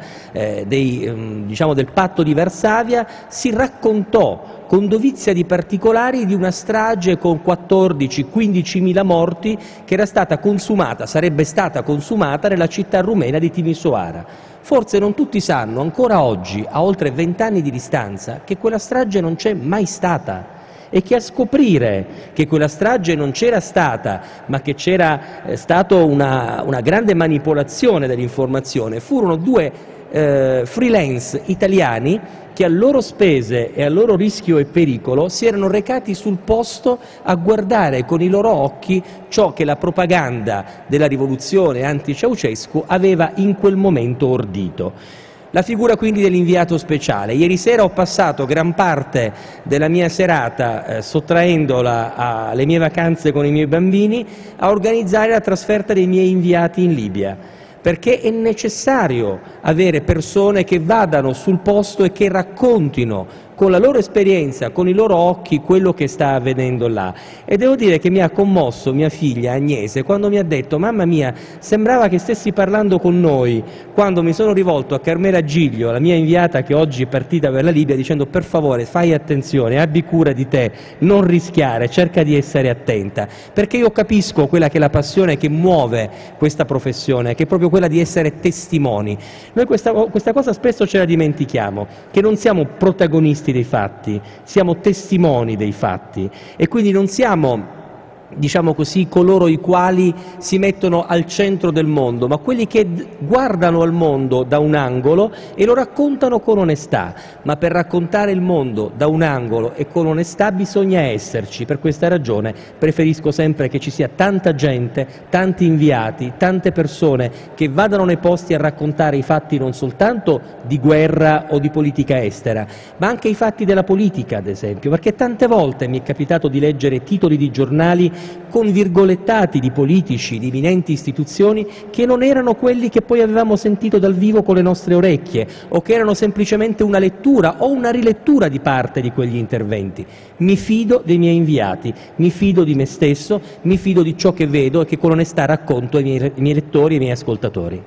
del patto di Varsavia, si raccontò con dovizia di particolari di una strage con 14-15.000 morti che era stata consumata, sarebbe stata consumata nella città rumena di Timisoara. Forse non tutti sanno, ancora oggi, a oltre 20 anni di distanza, che quella strage non c'è mai stata, e che a scoprire che quella strage non c'era stata, ma che c'era stata una grande manipolazione dell'informazione, furono due freelance italiani che a loro spese e a loro rischio e pericolo si erano recati sul posto a guardare con i loro occhi ciò che la propaganda della rivoluzione anti-Ceausescu aveva in quel momento ordito. La figura quindi dell'inviato speciale. Ieri sera ho passato gran parte della mia serata, sottraendola alle mie vacanze con i miei bambini, a organizzare la trasferta dei miei inviati in Libia. perché è necessario avere persone che vadano sul posto e che raccontino con la loro esperienza, con i loro occhi, quello che sta avvenendo là. E devo dire che mi ha commosso mia figlia Agnese quando mi ha detto: mamma mia, sembrava che stessi parlando con noi, quando mi sono rivolto a Carmela Giglio, la mia inviata che oggi è partita per la Libia, dicendo: per favore fai attenzione, abbi cura di te, non rischiare, cerca di essere attenta, perché io capisco quella che è la passione che muove questa professione, che è proprio quella di essere testimoni. Noi questa cosa spesso ce la dimentichiamo, che non siamo protagonisti dei fatti, siamo testimoni dei fatti, e quindi non siamo, diciamo così, coloro i quali si mettono al centro del mondo, ma quelli che guardano al mondo da un angolo e lo raccontano con onestà. Ma per raccontare il mondo da un angolo e con onestà bisogna esserci. Per questa ragione preferisco sempre che ci sia tanta gente, tanti inviati, tante persone che vadano nei posti a raccontare i fatti non soltanto di guerra o di politica estera, ma anche i fatti della politica, ad esempio, perché tante volte mi è capitato di leggere titoli di giornali con virgolettati di politici, di eminenti istituzioni, che non erano quelli che poi avevamo sentito dal vivo con le nostre orecchie, o che erano semplicemente una lettura o una rilettura di parte di quegli interventi. Mi fido dei miei inviati, mi fido di me stesso, mi fido di ciò che vedo e che con onestà racconto ai miei lettori e ai miei ascoltatori.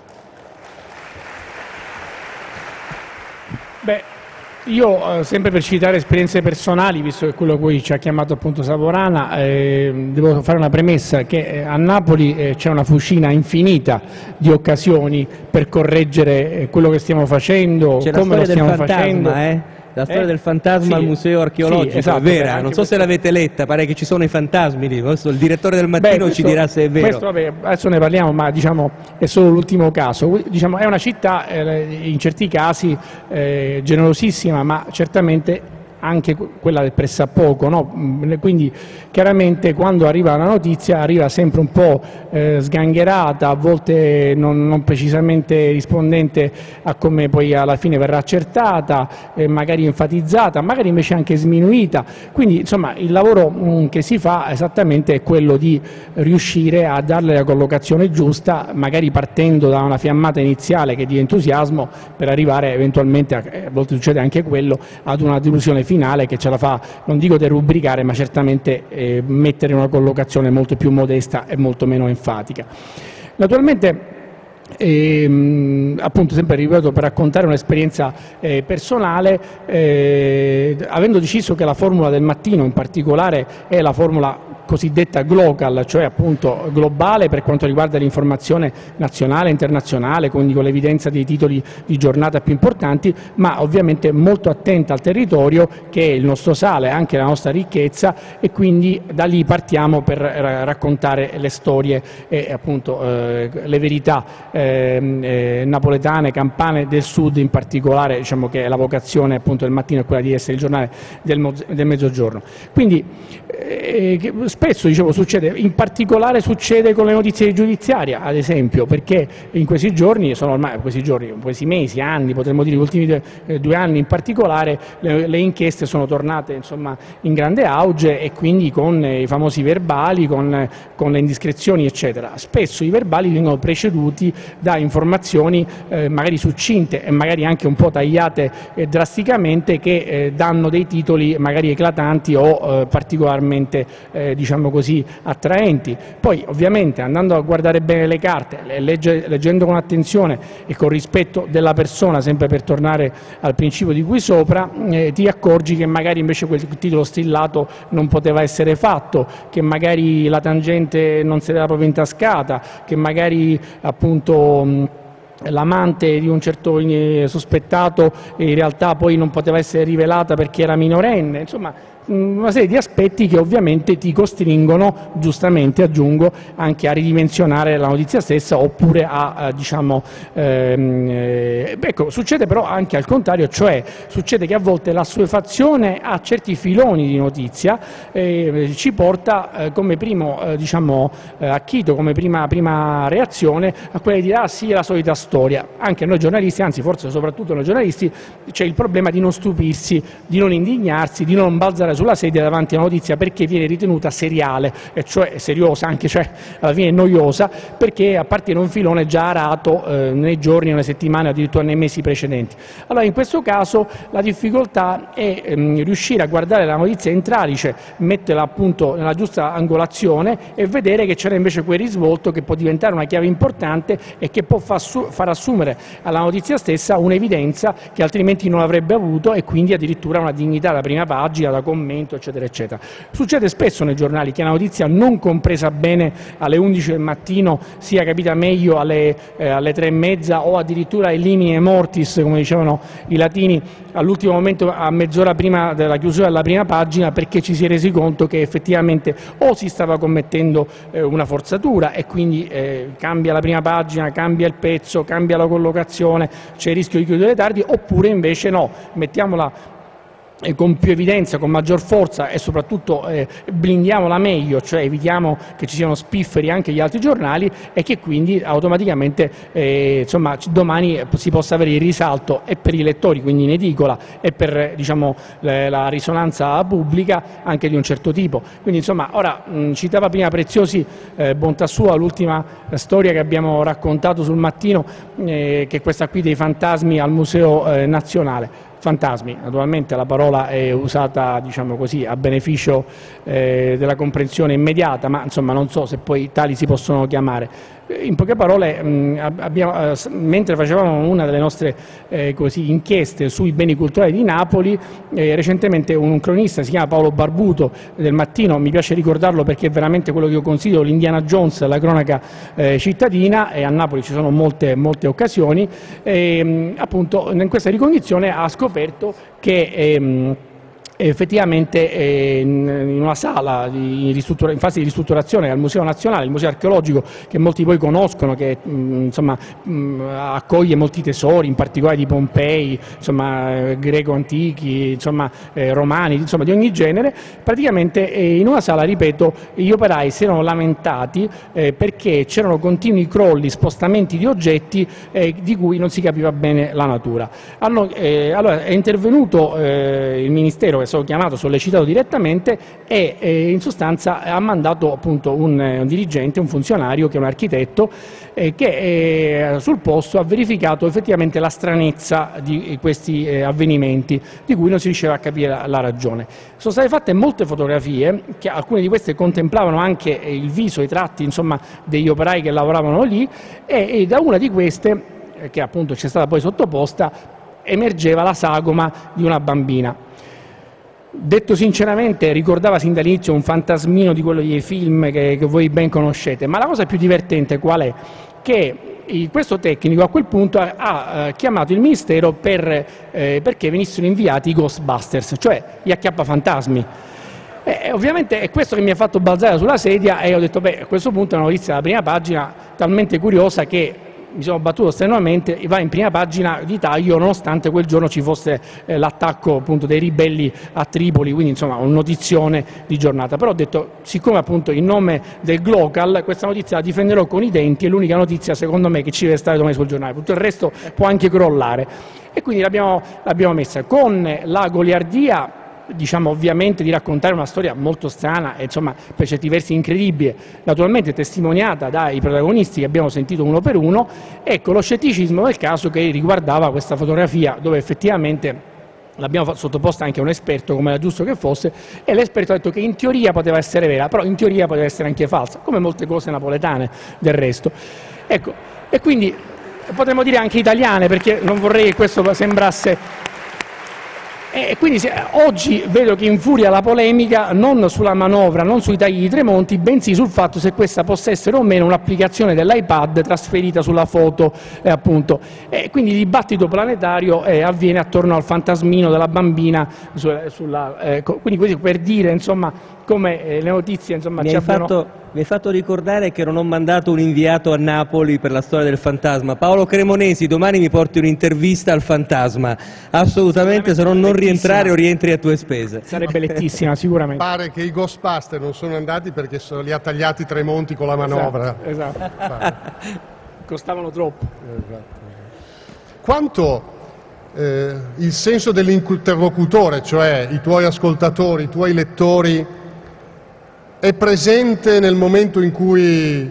Beh, io, sempre per citare esperienze personali, visto che quello a cui ci ha chiamato appunto Savorana, devo fare una premessa che a Napoli c'è una fucina infinita di occasioni per correggere quello che stiamo facendo, come lo stiamo facendo. La storia del fantasma al museo archeologico, sì, esatto, è vera, non so se l'avete letta, pare che ci sono i fantasmi lì. Adesso il direttore del Mattino ci dirà se è vero. Questo, adesso ne parliamo, ma diciamo è solo l'ultimo caso. Diciamo, è una città in certi casi generosissima, ma certamente anche quella del pressappoco, no? Quindi chiaramente quando arriva una notizia arriva sempre un po' sgangherata, a volte non precisamente rispondente a come poi alla fine verrà accertata, magari enfatizzata, magari invece anche sminuita. Quindi insomma il lavoro che si fa esattamente è quello di riuscire a darle la collocazione giusta, magari partendo da una fiammata iniziale che è di entusiasmo, per arrivare eventualmente, a volte succede anche quello, ad una delusione finale che ce la fa, non dico derubricare, ma certamente mettere in una collocazione molto più modesta e molto meno enfatica. Naturalmente, appunto, sempre ripeto, per raccontare un'esperienza personale, avendo deciso che la formula del mattino in particolare è la formula cosiddetta global, cioè appunto globale per quanto riguarda l'informazione nazionale e internazionale, quindi con l'evidenza dei titoli di giornata più importanti, ma ovviamente molto attenta al territorio che è il nostro sale, anche la nostra ricchezza, e quindi da lì partiamo per raccontare le storie e appunto le verità napoletane, campane, del sud in particolare, diciamo che è la vocazione appunto del Mattino, è quella di essere il giornale del mezzogiorno. Quindi spesso, dicevo, succede, in particolare succede con le notizie giudiziarie, ad esempio, perché in questi giorni, sono ormai questi mesi, anni, potremmo dire gli ultimi 2 anni in particolare, le inchieste sono tornate insomma in grande auge, e quindi con i famosi verbali, con le indiscrezioni eccetera. Spesso i verbali vengono preceduti da informazioni magari succinte e magari anche un po' tagliate drasticamente, che danno dei titoli magari eclatanti o particolarmente diciamo così attraenti. Poi ovviamente, andando a guardare bene le carte, leggendo con attenzione e con rispetto della persona, sempre per tornare al principio di qui sopra, ti accorgi che magari invece quel titolo strillato non poteva essere fatto, che magari la tangente non se l'era proprio intascata, che magari appunto l'amante di un certo sospettato in realtà poi non poteva essere rivelata perché era minorenne. Insomma, una serie di aspetti che ovviamente ti costringono, giustamente aggiungo, anche a ridimensionare la notizia stessa, oppure a diciamo ecco, succede però anche al contrario, cioè succede che a volte l'assuefazione a certi filoni di notizia ci porta come primo diciamo acchito, come prima reazione a quella di dire: ah sì, è la solita storia. Anche noi giornalisti, anzi forse soprattutto noi giornalisti, c'è il problema di non stupirsi, di non indignarsi, di non balzare sulla sedia davanti a una notizia perché viene ritenuta seriale, e cioè seriosa, anche cioè alla fine noiosa, perché appartiene a un filone già arato nei giorni, nelle settimane, addirittura nei mesi precedenti. Allora in questo caso la difficoltà è riuscire a guardare la notizia in tralice, metterla appunto nella giusta angolazione e vedere che c'era invece quel risvolto che può diventare una chiave importante e che può far assumere alla notizia stessa un'evidenza che altrimenti non avrebbe avuto, e quindi addirittura una dignità da prima pagina, da commento, eccetera, eccetera. Succede spesso nei giornali che la notizia non compresa bene alle 11 del mattino sia capita meglio alle 3:30 o addirittura ai limine mortis, come dicevano i latini, all'ultimo momento, a mezz'ora prima della chiusura della prima pagina, perché ci si è resi conto che effettivamente o si stava commettendo una forzatura e quindi cambia la prima pagina, cambia il pezzo, cambia la collocazione, c'è il rischio di chiudere tardi, oppure invece no, mettiamola con più evidenza, con maggior forza e soprattutto blindiamola meglio, cioè evitiamo che ci siano spifferi anche gli altri giornali e che quindi automaticamente insomma, domani si possa avere il risalto e per i lettori, quindi in edicola, e per diciamo, la risonanza pubblica anche di un certo tipo. Quindi insomma, ora citava prima Preziosi, bontà sua, l'ultima storia che abbiamo raccontato sul Mattino, che è questa qui dei fantasmi al Museo Nazionale. Fantasmi, naturalmente la parola è usata, diciamo così, a beneficio della comprensione immediata, ma insomma non so se poi tali si possono chiamare. In poche parole, mentre facevamo una delle nostre così, inchieste sui beni culturali di Napoli, recentemente un cronista, si chiama Paolo Barbuto, del Mattino, mi piace ricordarlo perché è veramente quello che io considero l'Indiana Jones della cronaca cittadina, e a Napoli ci sono molte occasioni, appunto in questa ricognizione ha scoperto che effettivamente in una sala in fase di ristrutturazione al Museo Nazionale, il Museo Archeologico, che molti poi conoscono, che insomma, accoglie molti tesori, in particolare di Pompei, insomma, greco-antichi, insomma, romani, insomma, di ogni genere. Praticamente in una sala, ripeto, gli operai si erano lamentati perché c'erano continui crolli, spostamenti di oggetti di cui non si capiva bene la natura. Allora è intervenuto il Ministero, è stato chiamato, sollecitato direttamente, e in sostanza ha mandato appunto un dirigente, un funzionario che è un architetto, che sul posto ha verificato effettivamente la stranezza di questi avvenimenti, di cui non si riusciva a capire la ragione. Sono state fatte molte fotografie, che alcune di queste contemplavano anche il viso, i tratti, insomma, degli operai che lavoravano lì, e da una di queste, che appunto ci è stata poi sottoposta, emergeva la sagoma di una bambina. Detto sinceramente, ricordava sin dall'inizio un fantasmino di quello dei film che voi ben conoscete, ma la cosa più divertente qual è? Che questo tecnico a quel punto ha chiamato il Ministero perché venissero inviati i Ghostbusters, cioè gli acchiappafantasmi. Ovviamente è questo che mi ha fatto balzare sulla sedia, e ho detto, beh, a questo punto è una notizia della prima pagina talmente curiosa che mi sono battuto strenuamente, va in prima pagina di taglio, nonostante quel giorno ci fosse l'attacco appunto dei ribelli a Tripoli, quindi insomma un notizione di giornata. Però ho detto, siccome appunto in nome del Glocal questa notizia la difenderò con i denti, è l'unica notizia secondo me che ci deve stare domani sul giornale, tutto il resto può anche crollare. E quindi l'abbiamo messa con la goliardia, diciamo, ovviamente, di raccontare una storia molto strana e insomma per certi versi incredibile, naturalmente testimoniata dai protagonisti che abbiamo sentito uno per uno, ecco lo scetticismo del caso che riguardava questa fotografia, dove effettivamente l'abbiamo sottoposta anche a un esperto, come era giusto che fosse, e l'esperto ha detto che in teoria poteva essere vera, però in teoria poteva essere anche falsa, come molte cose napoletane del resto. Ecco, e quindi potremmo dire anche italiane, perché non vorrei che questo sembrasse. E quindi oggi vedo che infuria la polemica non sulla manovra, non sui tagli di Tremonti, bensì sul fatto se questa possa essere o meno un'applicazione dell'iPad trasferita sulla foto, appunto. E quindi il dibattito planetario avviene attorno al fantasmino della bambina, quindi questo per dire, insomma, come le notizie, insomma, mi hai fatto ricordare che non ho mandato un inviato a Napoli per la storia del fantasma. Paolo Cremonesi, domani mi porti un'intervista al fantasma, assolutamente, se no non rientrare o rientri a tue spese. Sarebbe lettissima, sicuramente. Pare che i Ghostbusters non sono andati perché li ha tagliati Tremonti con la manovra. Esatto. Costavano troppo. Esatto. Quanto il senso dell'interlocutore, cioè i tuoi ascoltatori, i tuoi lettori, è presente nel momento in cui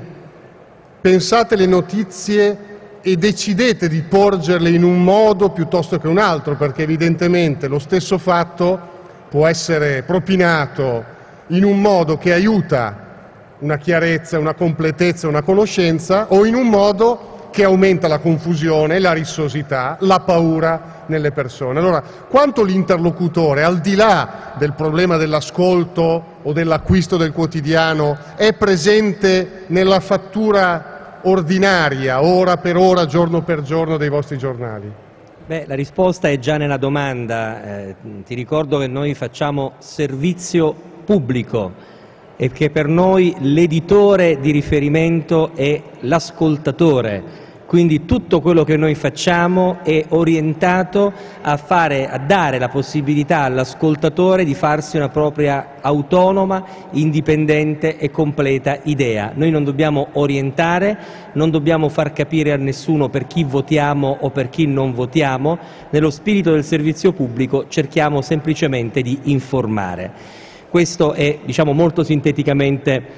pensate le notizie e decidete di porgerle in un modo piuttosto che un altro, perché evidentemente lo stesso fatto può essere propinato in un modo che aiuta una chiarezza, una completezza, una conoscenza, o in un modo che aumenta la confusione, la rissosità, la paura nelle persone. Allora, quanto l'interlocutore, al di là del problema dell'ascolto o dell'acquisto del quotidiano, è presente nella fattura ordinaria, ora per ora, giorno per giorno dei vostri giornali? Beh, la risposta è già nella domanda. Ti ricordo che noi facciamo servizio pubblico e che per noi l'editore di riferimento è l'ascoltatore. Quindi tutto quello che noi facciamo è orientato a dare la possibilità all'ascoltatore di farsi una propria autonoma, indipendente e completa idea. Noi non dobbiamo orientare, non dobbiamo far capire a nessuno per chi votiamo o per chi non votiamo. Nello spirito del servizio pubblico cerchiamo semplicemente di informare. Questo è, diciamo, molto sinteticamente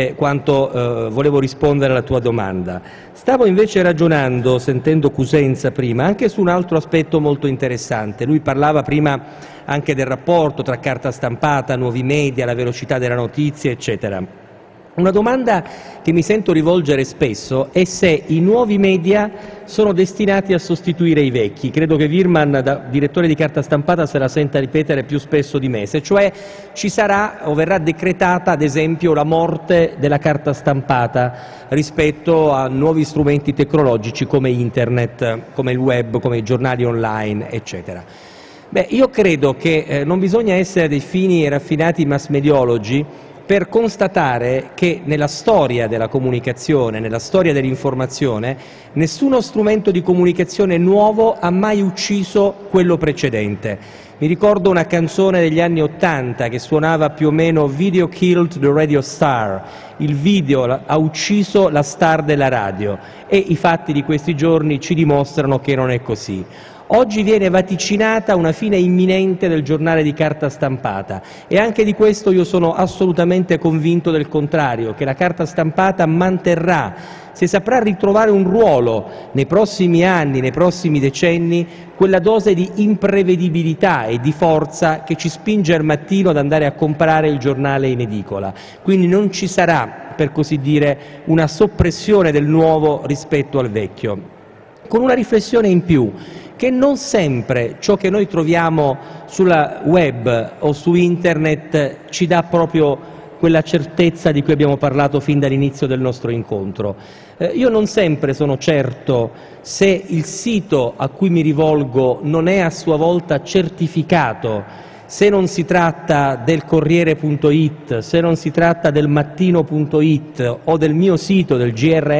quanto volevo rispondere alla tua domanda. Stavo invece ragionando, sentendo Cusenza prima, anche su un altro aspetto molto interessante. Lui parlava prima anche del rapporto tra carta stampata, nuovi media, la velocità della notizia, eccetera. Una domanda che mi sento rivolgere spesso è se i nuovi media sono destinati a sostituire i vecchi. Credo che Wirman, da direttore di carta stampata, se la senta ripetere più spesso di me, se cioè ci sarà o verrà decretata ad esempio la morte della carta stampata rispetto a nuovi strumenti tecnologici come internet, come il web, come i giornali online, eccetera. Beh, io credo che non bisogna essere dei fini e raffinati massmediologi per constatare che nella storia della comunicazione, nella storia dell'informazione, nessuno strumento di comunicazione nuovo ha mai ucciso quello precedente. Mi ricordo una canzone degli anni '80 che suonava più o meno "Video killed the radio star", il video ha ucciso la star della radio, e i fatti di questi giorni ci dimostrano che non è così. Oggi viene vaticinata una fine imminente del giornale di carta stampata e anche di questo io sono assolutamente convinto del contrario, che la carta stampata manterrà, se saprà ritrovare un ruolo nei prossimi anni, nei prossimi decenni, quella dose di imprevedibilità e di forza che ci spinge al mattino ad andare a comprare il giornale in edicola. Quindi non ci sarà, per così dire, una soppressione del nuovo rispetto al vecchio. Con una riflessione in più, che non sempre ciò che noi troviamo sulla web o su internet ci dà proprio quella certezza di cui abbiamo parlato fin dall'inizio del nostro incontro. Io non sempre sono certo se il sito a cui mi rivolgo non è a sua volta certificato, se non si tratta del Corriere.it, se non si tratta del Mattino.it o del mio sito, del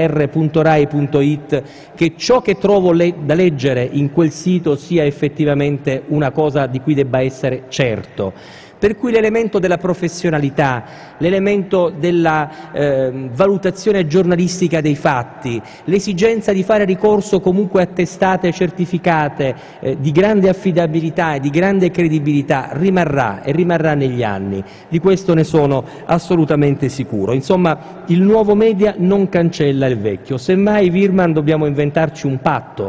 grr.rai.it, che ciò che trovo da leggere in quel sito sia effettivamente una cosa di cui debba essere certo. Per cui l'elemento della professionalità, l'elemento della valutazione giornalistica dei fatti, l'esigenza di fare ricorso comunque a testate certificate di grande affidabilità e di grande credibilità rimarrà e rimarrà negli anni. Di questo ne sono assolutamente sicuro. Insomma, il nuovo media non cancella il vecchio. Semmai, Wirman, dobbiamo inventarci un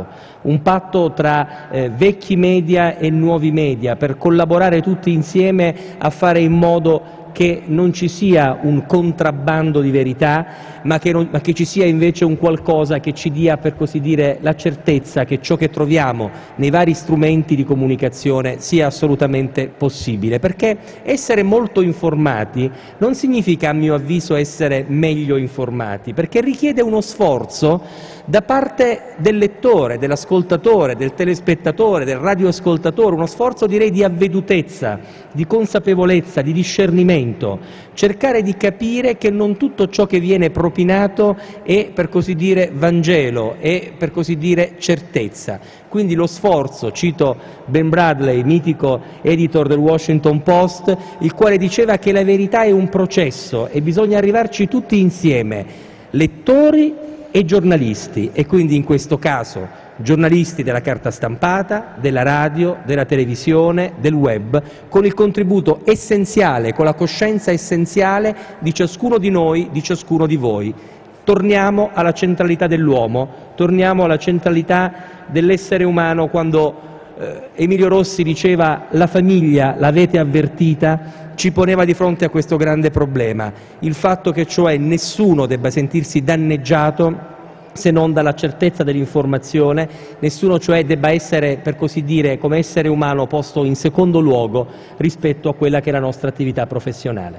patto tra vecchi media e nuovi media per collaborare tutti insieme a fare in modo che non ci sia un contrabbando di verità, ma che ci sia invece un qualcosa che ci dia, per così dire, la certezza che ciò che troviamo nei vari strumenti di comunicazione sia assolutamente possibile. Perché essere molto informati non significa, a mio avviso, essere meglio informati, perché richiede uno sforzo da parte del lettore, dell'ascoltatore, del telespettatore, del radioascoltatore, uno sforzo, direi, di avvedutezza, di consapevolezza, di discernimento, cercare di capire che non tutto ciò che viene propinato è, per così dire, Vangelo, è, per così dire, certezza. Quindi lo sforzo, cito Ben Bradley, mitico editor del Washington Post, il quale diceva che la verità è un processo e bisogna arrivarci tutti insieme, lettori e giornalisti, e quindi in questo caso giornalisti della carta stampata, della radio, della televisione, del web, con il contributo essenziale, con la coscienza essenziale di ciascuno di noi, di ciascuno di voi. Torniamo alla centralità dell'uomo, torniamo alla centralità dell'essere umano. Quando Emilio Rossi diceva la famiglia l'avete avvertita, ci poneva di fronte a questo grande problema, il fatto che cioè nessuno debba sentirsi danneggiato se non dalla certezza dell'informazione, nessuno cioè debba essere, per così dire, come essere umano posto in secondo luogo rispetto a quella che è la nostra attività professionale.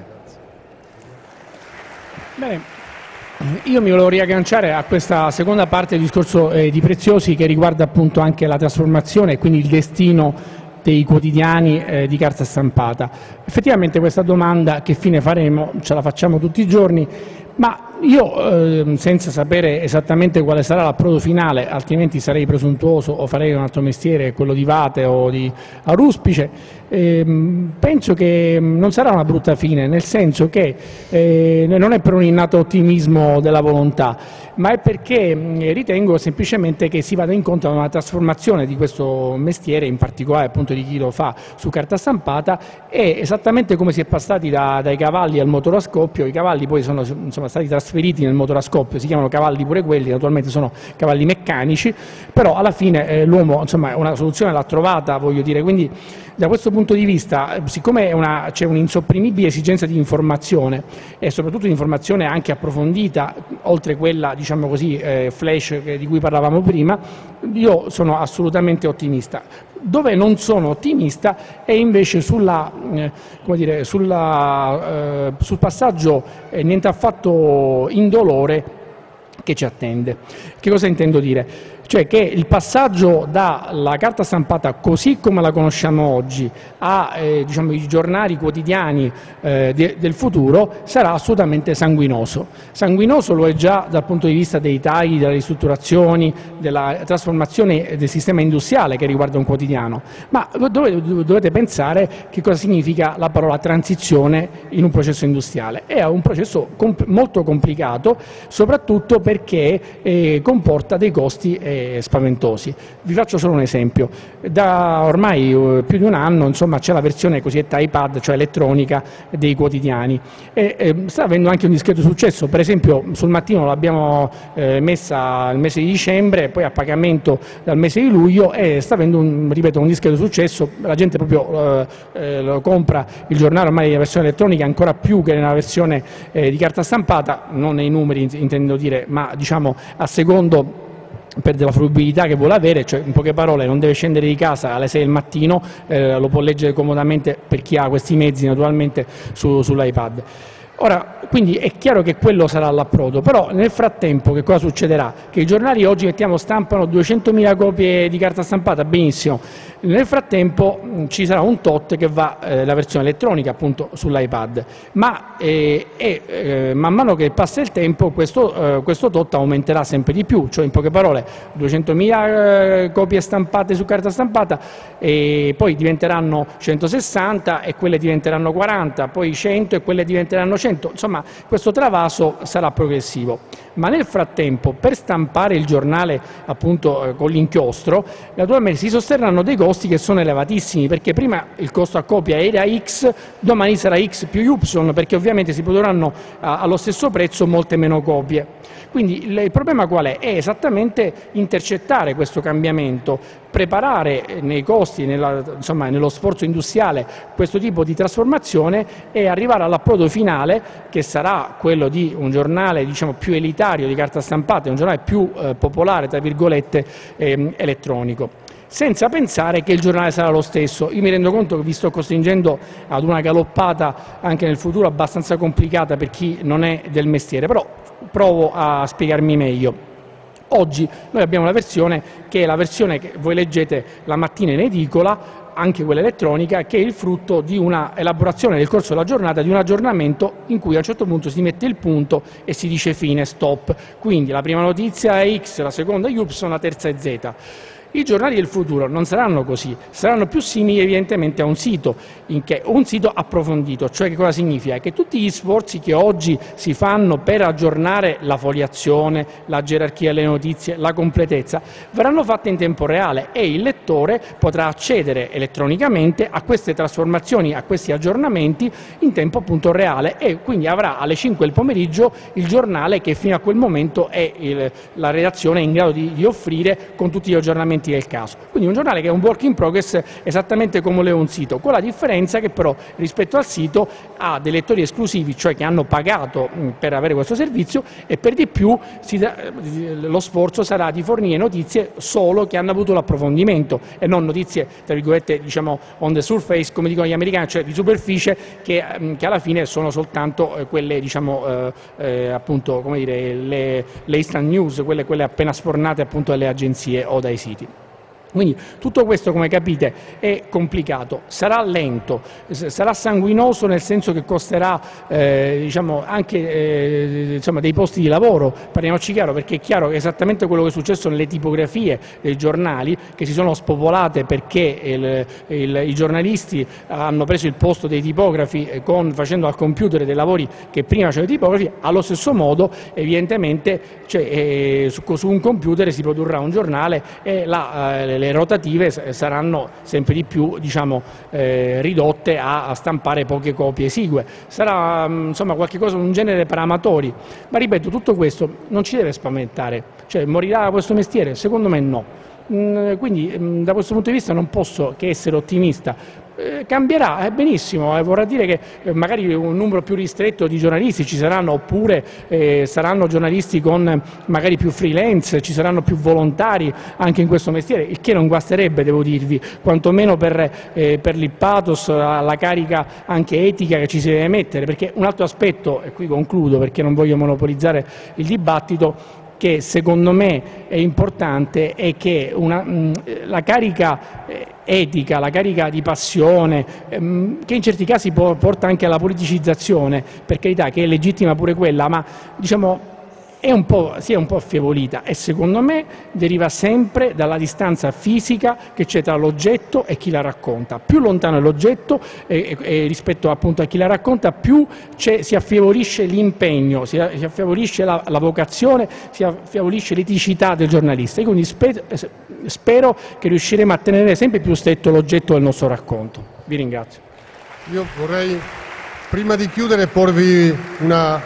Bene, io mi volevo riagganciare a questa seconda parte del discorso di Preziosi, che riguarda appunto anche la trasformazione e quindi il destino dei quotidiani di carta stampata. Effettivamente questa domanda, che fine faremo, ce la facciamo tutti i giorni, ma io senza sapere esattamente quale sarà l'approdo finale, altrimenti sarei presuntuoso o farei un altro mestiere, quello di Vate o di Aruspice, penso che non sarà una brutta fine, nel senso che non è per un innato ottimismo della volontà, ma è perché ritengo semplicemente che si vada incontro a una trasformazione di questo mestiere, in particolare appunto di chi lo fa su carta stampata, e esattamente come si è passati dai cavalli al motore a scoppio. I cavalli poi sono stati trasferiti nel motore a scoppio, si chiamano cavalli pure quelli, naturalmente sono cavalli meccanici, però alla fine l'uomo una soluzione l'ha trovata, voglio dire, quindi da questo punto di vista, siccome c'è un'insopprimibile esigenza di informazione e soprattutto di informazione anche approfondita, oltre quella diciamo così flash di cui parlavamo prima, io sono assolutamente ottimista. Dove non sono ottimista è invece sul passaggio niente affatto indolore che ci attende. Che cosa intendo dire? Cioè che il passaggio dalla carta stampata così come la conosciamo oggi a diciamo, i giornali quotidiani del futuro sarà assolutamente sanguinoso. Sanguinoso lo è già dal punto di vista dei tagli, delle ristrutturazioni, della trasformazione del sistema industriale che riguarda un quotidiano, ma dovete pensare che cosa significa la parola transizione in un processo industriale. È un processo molto complicato, soprattutto perché comporta dei costi spaventosi. Vi faccio solo un esempio: da ormai più di un anno c'è la versione cosiddetta iPad, cioè elettronica, dei quotidiani, e sta avendo anche un discreto successo. Per esempio sul Mattino l'abbiamo messa al mese di dicembre, poi a pagamento dal mese di luglio, e sta avendo un discreto successo. La gente proprio lo compra il giornale ormai nella versione elettronica ancora più che nella versione di carta stampata, non nei numeri intendo dire, ma diciamo a secondo per della fruibilità che vuole avere, cioè in poche parole non deve scendere di casa alle 6 del mattino, lo può leggere comodamente per chi ha questi mezzi naturalmente sull'iPad. Ora, quindi è chiaro che quello sarà l'approdo, però nel frattempo che cosa succederà? Che i giornali oggi stampano 200.000 copie di carta stampata, benissimo, nel frattempo ci sarà un tot che va la versione elettronica appunto sull'iPad, ma man mano che passa il tempo questo tot aumenterà sempre di più, cioè in poche parole 200.000 copie stampate su carta stampata, e poi diventeranno 160 e quelle diventeranno 40, poi 100 e quelle diventeranno 100. Insomma, questo travaso sarà progressivo, ma nel frattempo per stampare il giornale appunto con l'inchiostro naturalmente si sosterranno dei costi che sono elevatissimi, perché prima il costo a copia era X, domani sarà X più Y, perché ovviamente si produrranno allo stesso prezzo molte meno copie. Quindi il problema qual è? È esattamente intercettare questo cambiamento, preparare nei costi, nello sforzo industriale questo tipo di trasformazione e arrivare all'approdo finale, che sarà quello di un giornale diciamo più elitario di carta stampata, un giornale più popolare tra virgolette elettronico. Senza pensare che il giornale sarà lo stesso. Io mi rendo conto che vi sto costringendo ad una galoppata anche nel futuro abbastanza complicata per chi non è del mestiere, però provo a spiegarmi meglio. Oggi noi abbiamo la versione che è la versione che voi leggete la mattina in edicola, anche quella elettronica, che è il frutto di una elaborazione del corso della giornata, di un aggiornamento in cui a un certo punto si mette il punto e si dice fine, stop. Quindi la prima notizia è X, la seconda è Y, la terza è Z. I giornali del futuro non saranno così, saranno più simili evidentemente a un sito approfondito. Cioè, che cosa significa? Che tutti gli sforzi che oggi si fanno per aggiornare la foliazione, la gerarchia delle notizie, la completezza, verranno fatti in tempo reale e il lettore potrà accedere elettronicamente a queste trasformazioni, a questi aggiornamenti in tempo appunto reale, e quindi avrà alle 5 del pomeriggio il giornale che fino a quel momento è la redazione è in grado di offrire con tutti gli aggiornamenti del caso. Quindi un giornale che è un work in progress esattamente come lo è un sito, con la differenza che però rispetto al sito ha dei lettori esclusivi, cioè che hanno pagato per avere questo servizio, e per di più lo sforzo sarà di fornire notizie solo che hanno avuto l'approfondimento e non notizie tra virgolette diciamo on the surface, come dicono gli americani, cioè di superficie, che alla fine sono soltanto quelle diciamo appunto come dire le instant news, quelle appena sfornate appunto dalle agenzie o dai siti. Quindi tutto questo, come capite, è complicato, sarà lento, sarà sanguinoso, nel senso che costerà diciamo anche insomma, dei posti di lavoro, parliamoci chiaro, perché è chiaro che esattamente quello che è successo nelle tipografie dei giornali, che si sono spopolate perché i giornalisti hanno preso il posto dei tipografi facendo al computer dei lavori che prima facevano i tipografi. Allo stesso modo evidentemente su un computer si produrrà un giornale e le rotative saranno sempre di più diciamo, ridotte a stampare poche copie esigue. Sarà insomma qualche cosa, un genere per amatori, ma ripeto, tutto questo non ci deve spaventare. Cioè, morirà questo mestiere? Secondo me no. Quindi da questo punto di vista non posso che essere ottimista. Cambierà, benissimo, vorrà dire che magari un numero più ristretto di giornalisti ci saranno, oppure saranno giornalisti con magari più freelance, ci saranno più volontari anche in questo mestiere, il che non guasterebbe, devo dirvi, quantomeno per il pathos, la carica anche etica che ci si deve mettere, perché un altro aspetto, e qui concludo perché non voglio monopolizzare il dibattito, che secondo me è importante, è che la carica etica, la carica di passione, che in certi casi porta anche alla politicizzazione, per carità, che è legittima pure quella, ma diciamo si è un po' affievolita, e secondo me deriva sempre dalla distanza fisica che c'è tra l'oggetto e chi la racconta. Più lontano è l'oggetto rispetto appunto a chi la racconta, più si affievolisce l'impegno, si affievolisce la vocazione, si affievolisce l'eticità del giornalista. E quindi spero che riusciremo a tenere sempre più stretto l'oggetto del nostro racconto. Vi ringrazio. Io vorrei, prima di chiudere, porvi una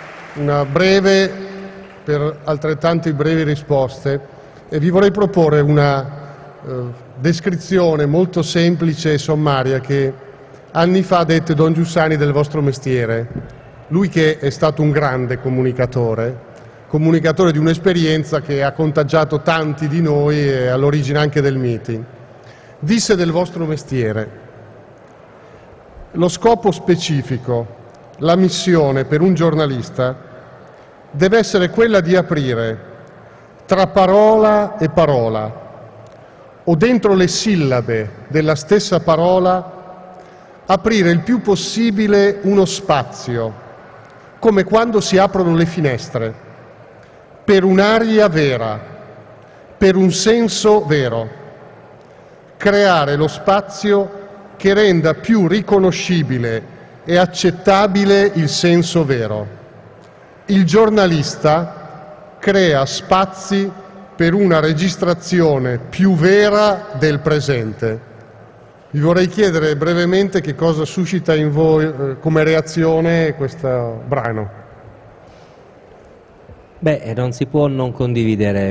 breve, per altrettanto brevi risposte, e vi vorrei proporre una descrizione molto semplice e sommaria che anni fa dette Don Giussani del vostro mestiere. Lui, che è stato un grande comunicatore di un'esperienza che ha contagiato tanti di noi e all'origine anche del meeting, disse del vostro mestiere: lo scopo specifico, la missione per un giornalista deve essere quella di aprire tra parola e parola, o dentro le sillabe della stessa parola, aprire il più possibile uno spazio, come quando si aprono le finestre, per un'aria vera, per un senso vero, creare lo spazio che renda più riconoscibile e accettabile il senso vero. Il giornalista crea spazi per una registrazione più vera del presente. Vi vorrei chiedere brevemente che cosa suscita in voi come reazione questo brano. Beh, non si possono non condividere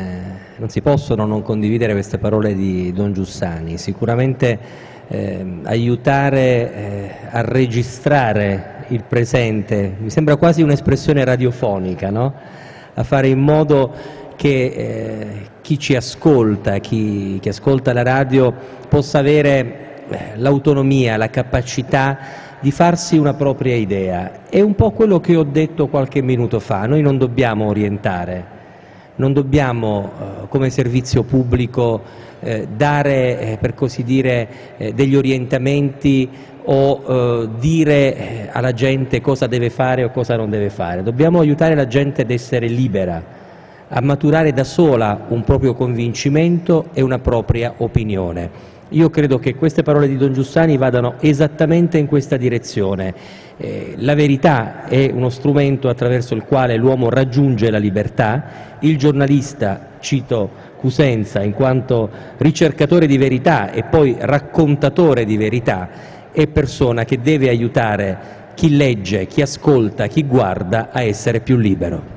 queste parole di Don Giussani. Sicuramente aiutare a registrare il presente mi sembra quasi un'espressione radiofonica, no? A fare in modo che chi ci ascolta, chi ascolta la radio, possa avere l'autonomia, la capacità di farsi una propria idea. È un po' quello che ho detto qualche minuto fa: noi non dobbiamo orientare, non dobbiamo come servizio pubblico dare per così dire degli orientamenti o dire alla gente cosa deve fare o cosa non deve fare. Dobbiamo aiutare la gente ad essere libera, a maturare da sola un proprio convincimento e una propria opinione. Io credo che queste parole di Don Giussani vadano esattamente in questa direzione. La verità è uno strumento attraverso il quale l'uomo raggiunge la libertà. Il giornalista, cito Cusenza, in quanto ricercatore di verità e poi raccontatore di verità, è persona che deve aiutare chi legge, chi ascolta, chi guarda a essere più libero.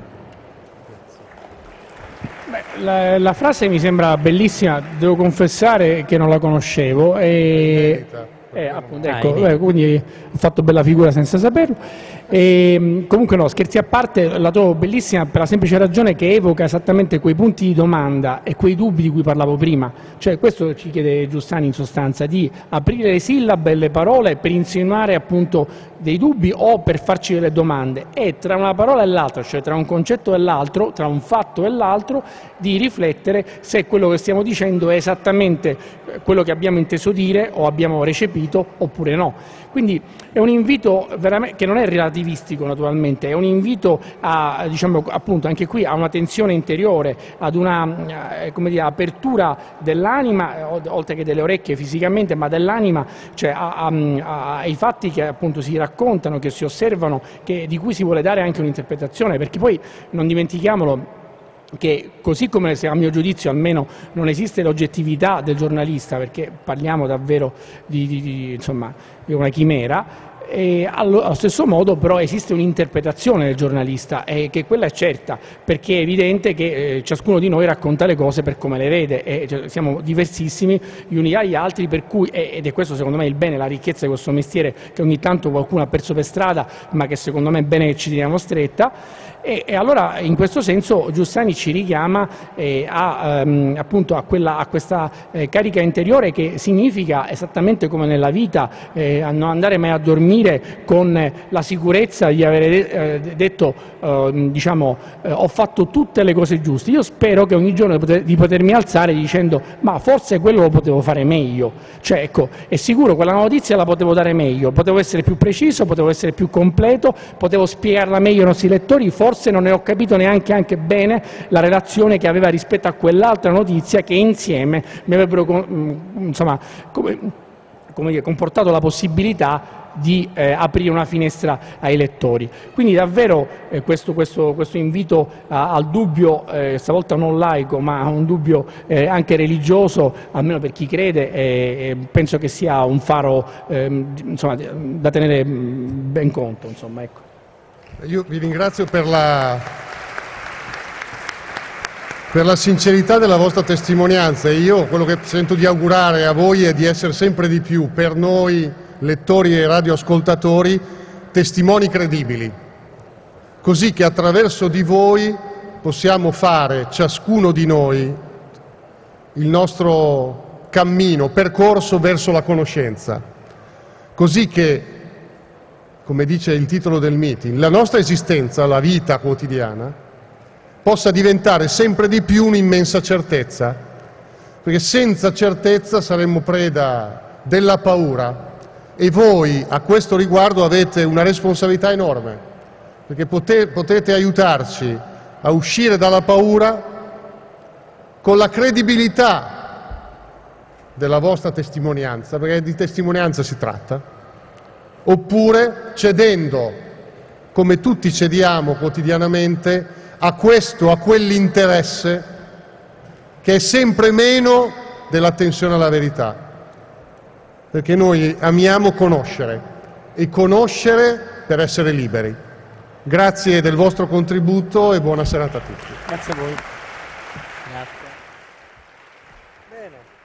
La frase mi sembra bellissima, devo confessare che non la conoscevo e appunto, ecco, quindi ho fatto bella figura senza saperlo. Comunque no, scherzi a parte, la trovo bellissima per la semplice ragione che evoca esattamente quei punti di domanda e quei dubbi di cui parlavo prima. Cioè questo ci chiede Giussani in sostanza, di aprire le sillabe e le parole per insinuare appunto dei dubbi o per farci delle domande, e tra una parola e l'altra, cioè tra un concetto e l'altro, tra un fatto e l'altro, di riflettere se quello che stiamo dicendo è esattamente quello che abbiamo inteso dire o abbiamo recepito oppure no. Quindi è un invito veramente, che non è relativistico naturalmente, è un invito a, diciamo, appunto anche qui a una tensione interiore, ad una come dire, apertura dell'anima, oltre che delle orecchie fisicamente, ma dell'anima, cioè ai fatti che appunto si raccontano, che si osservano, di cui si vuole dare anche un'interpretazione, perché poi non dimentichiamolo che così come, se a mio giudizio almeno, non esiste l'oggettività del giornalista, perché parliamo davvero insomma, di una chimera, e allo stesso modo però esiste un'interpretazione del giornalista, e che quella è certa, perché è evidente che ciascuno di noi racconta le cose per come le vede, e cioè, siamo diversissimi gli uni dagli altri, per cui, ed è questo secondo me il bene, la ricchezza di questo mestiere, che ogni tanto qualcuno ha perso per strada, ma che secondo me è bene che ci teniamo stretta. E allora in questo senso Giussani ci richiama appunto a questa carica interiore, che significa, esattamente come nella vita, non andare mai a dormire con la sicurezza di avere detto diciamo ho fatto tutte le cose giuste. Io spero che ogni giorno di potermi alzare dicendo ma forse quello lo potevo fare meglio, cioè ecco, è sicuro quella notizia la potevo dare meglio, potevo essere più preciso, potevo essere più completo, potevo spiegarla meglio ai nostri lettori, forse non ne ho capito neanche bene la relazione che aveva rispetto a quell'altra notizia, che insieme mi avrebbero insomma, come dire, comportato la possibilità di aprire una finestra ai lettori. Quindi davvero questo invito al dubbio, stavolta non laico, ma un dubbio anche religioso, almeno per chi crede, penso che sia un faro insomma, da tenere ben conto. Insomma, ecco. Io vi ringrazio per la sincerità della vostra testimonianza, e io quello che sento di augurare a voi è di essere sempre di più, per noi lettori e radioascoltatori, testimoni credibili, così che attraverso di voi possiamo fare, ciascuno di noi, il nostro cammino, percorso verso la conoscenza, così che, come dice il titolo del meeting, la nostra esistenza, la vita quotidiana, possa diventare sempre di più un'immensa certezza, perché senza certezza saremmo preda della paura, e voi a questo riguardo avete una responsabilità enorme, perché potete aiutarci a uscire dalla paura con la credibilità della vostra testimonianza, perché di testimonianza si tratta, oppure cedendo, come tutti cediamo quotidianamente, a questo, a quell'interesse che è sempre meno dell'attenzione alla verità, perché noi amiamo conoscere, e conoscere per essere liberi. Grazie del vostro contributo e buona serata a tutti. Grazie a voi. Grazie. Bene.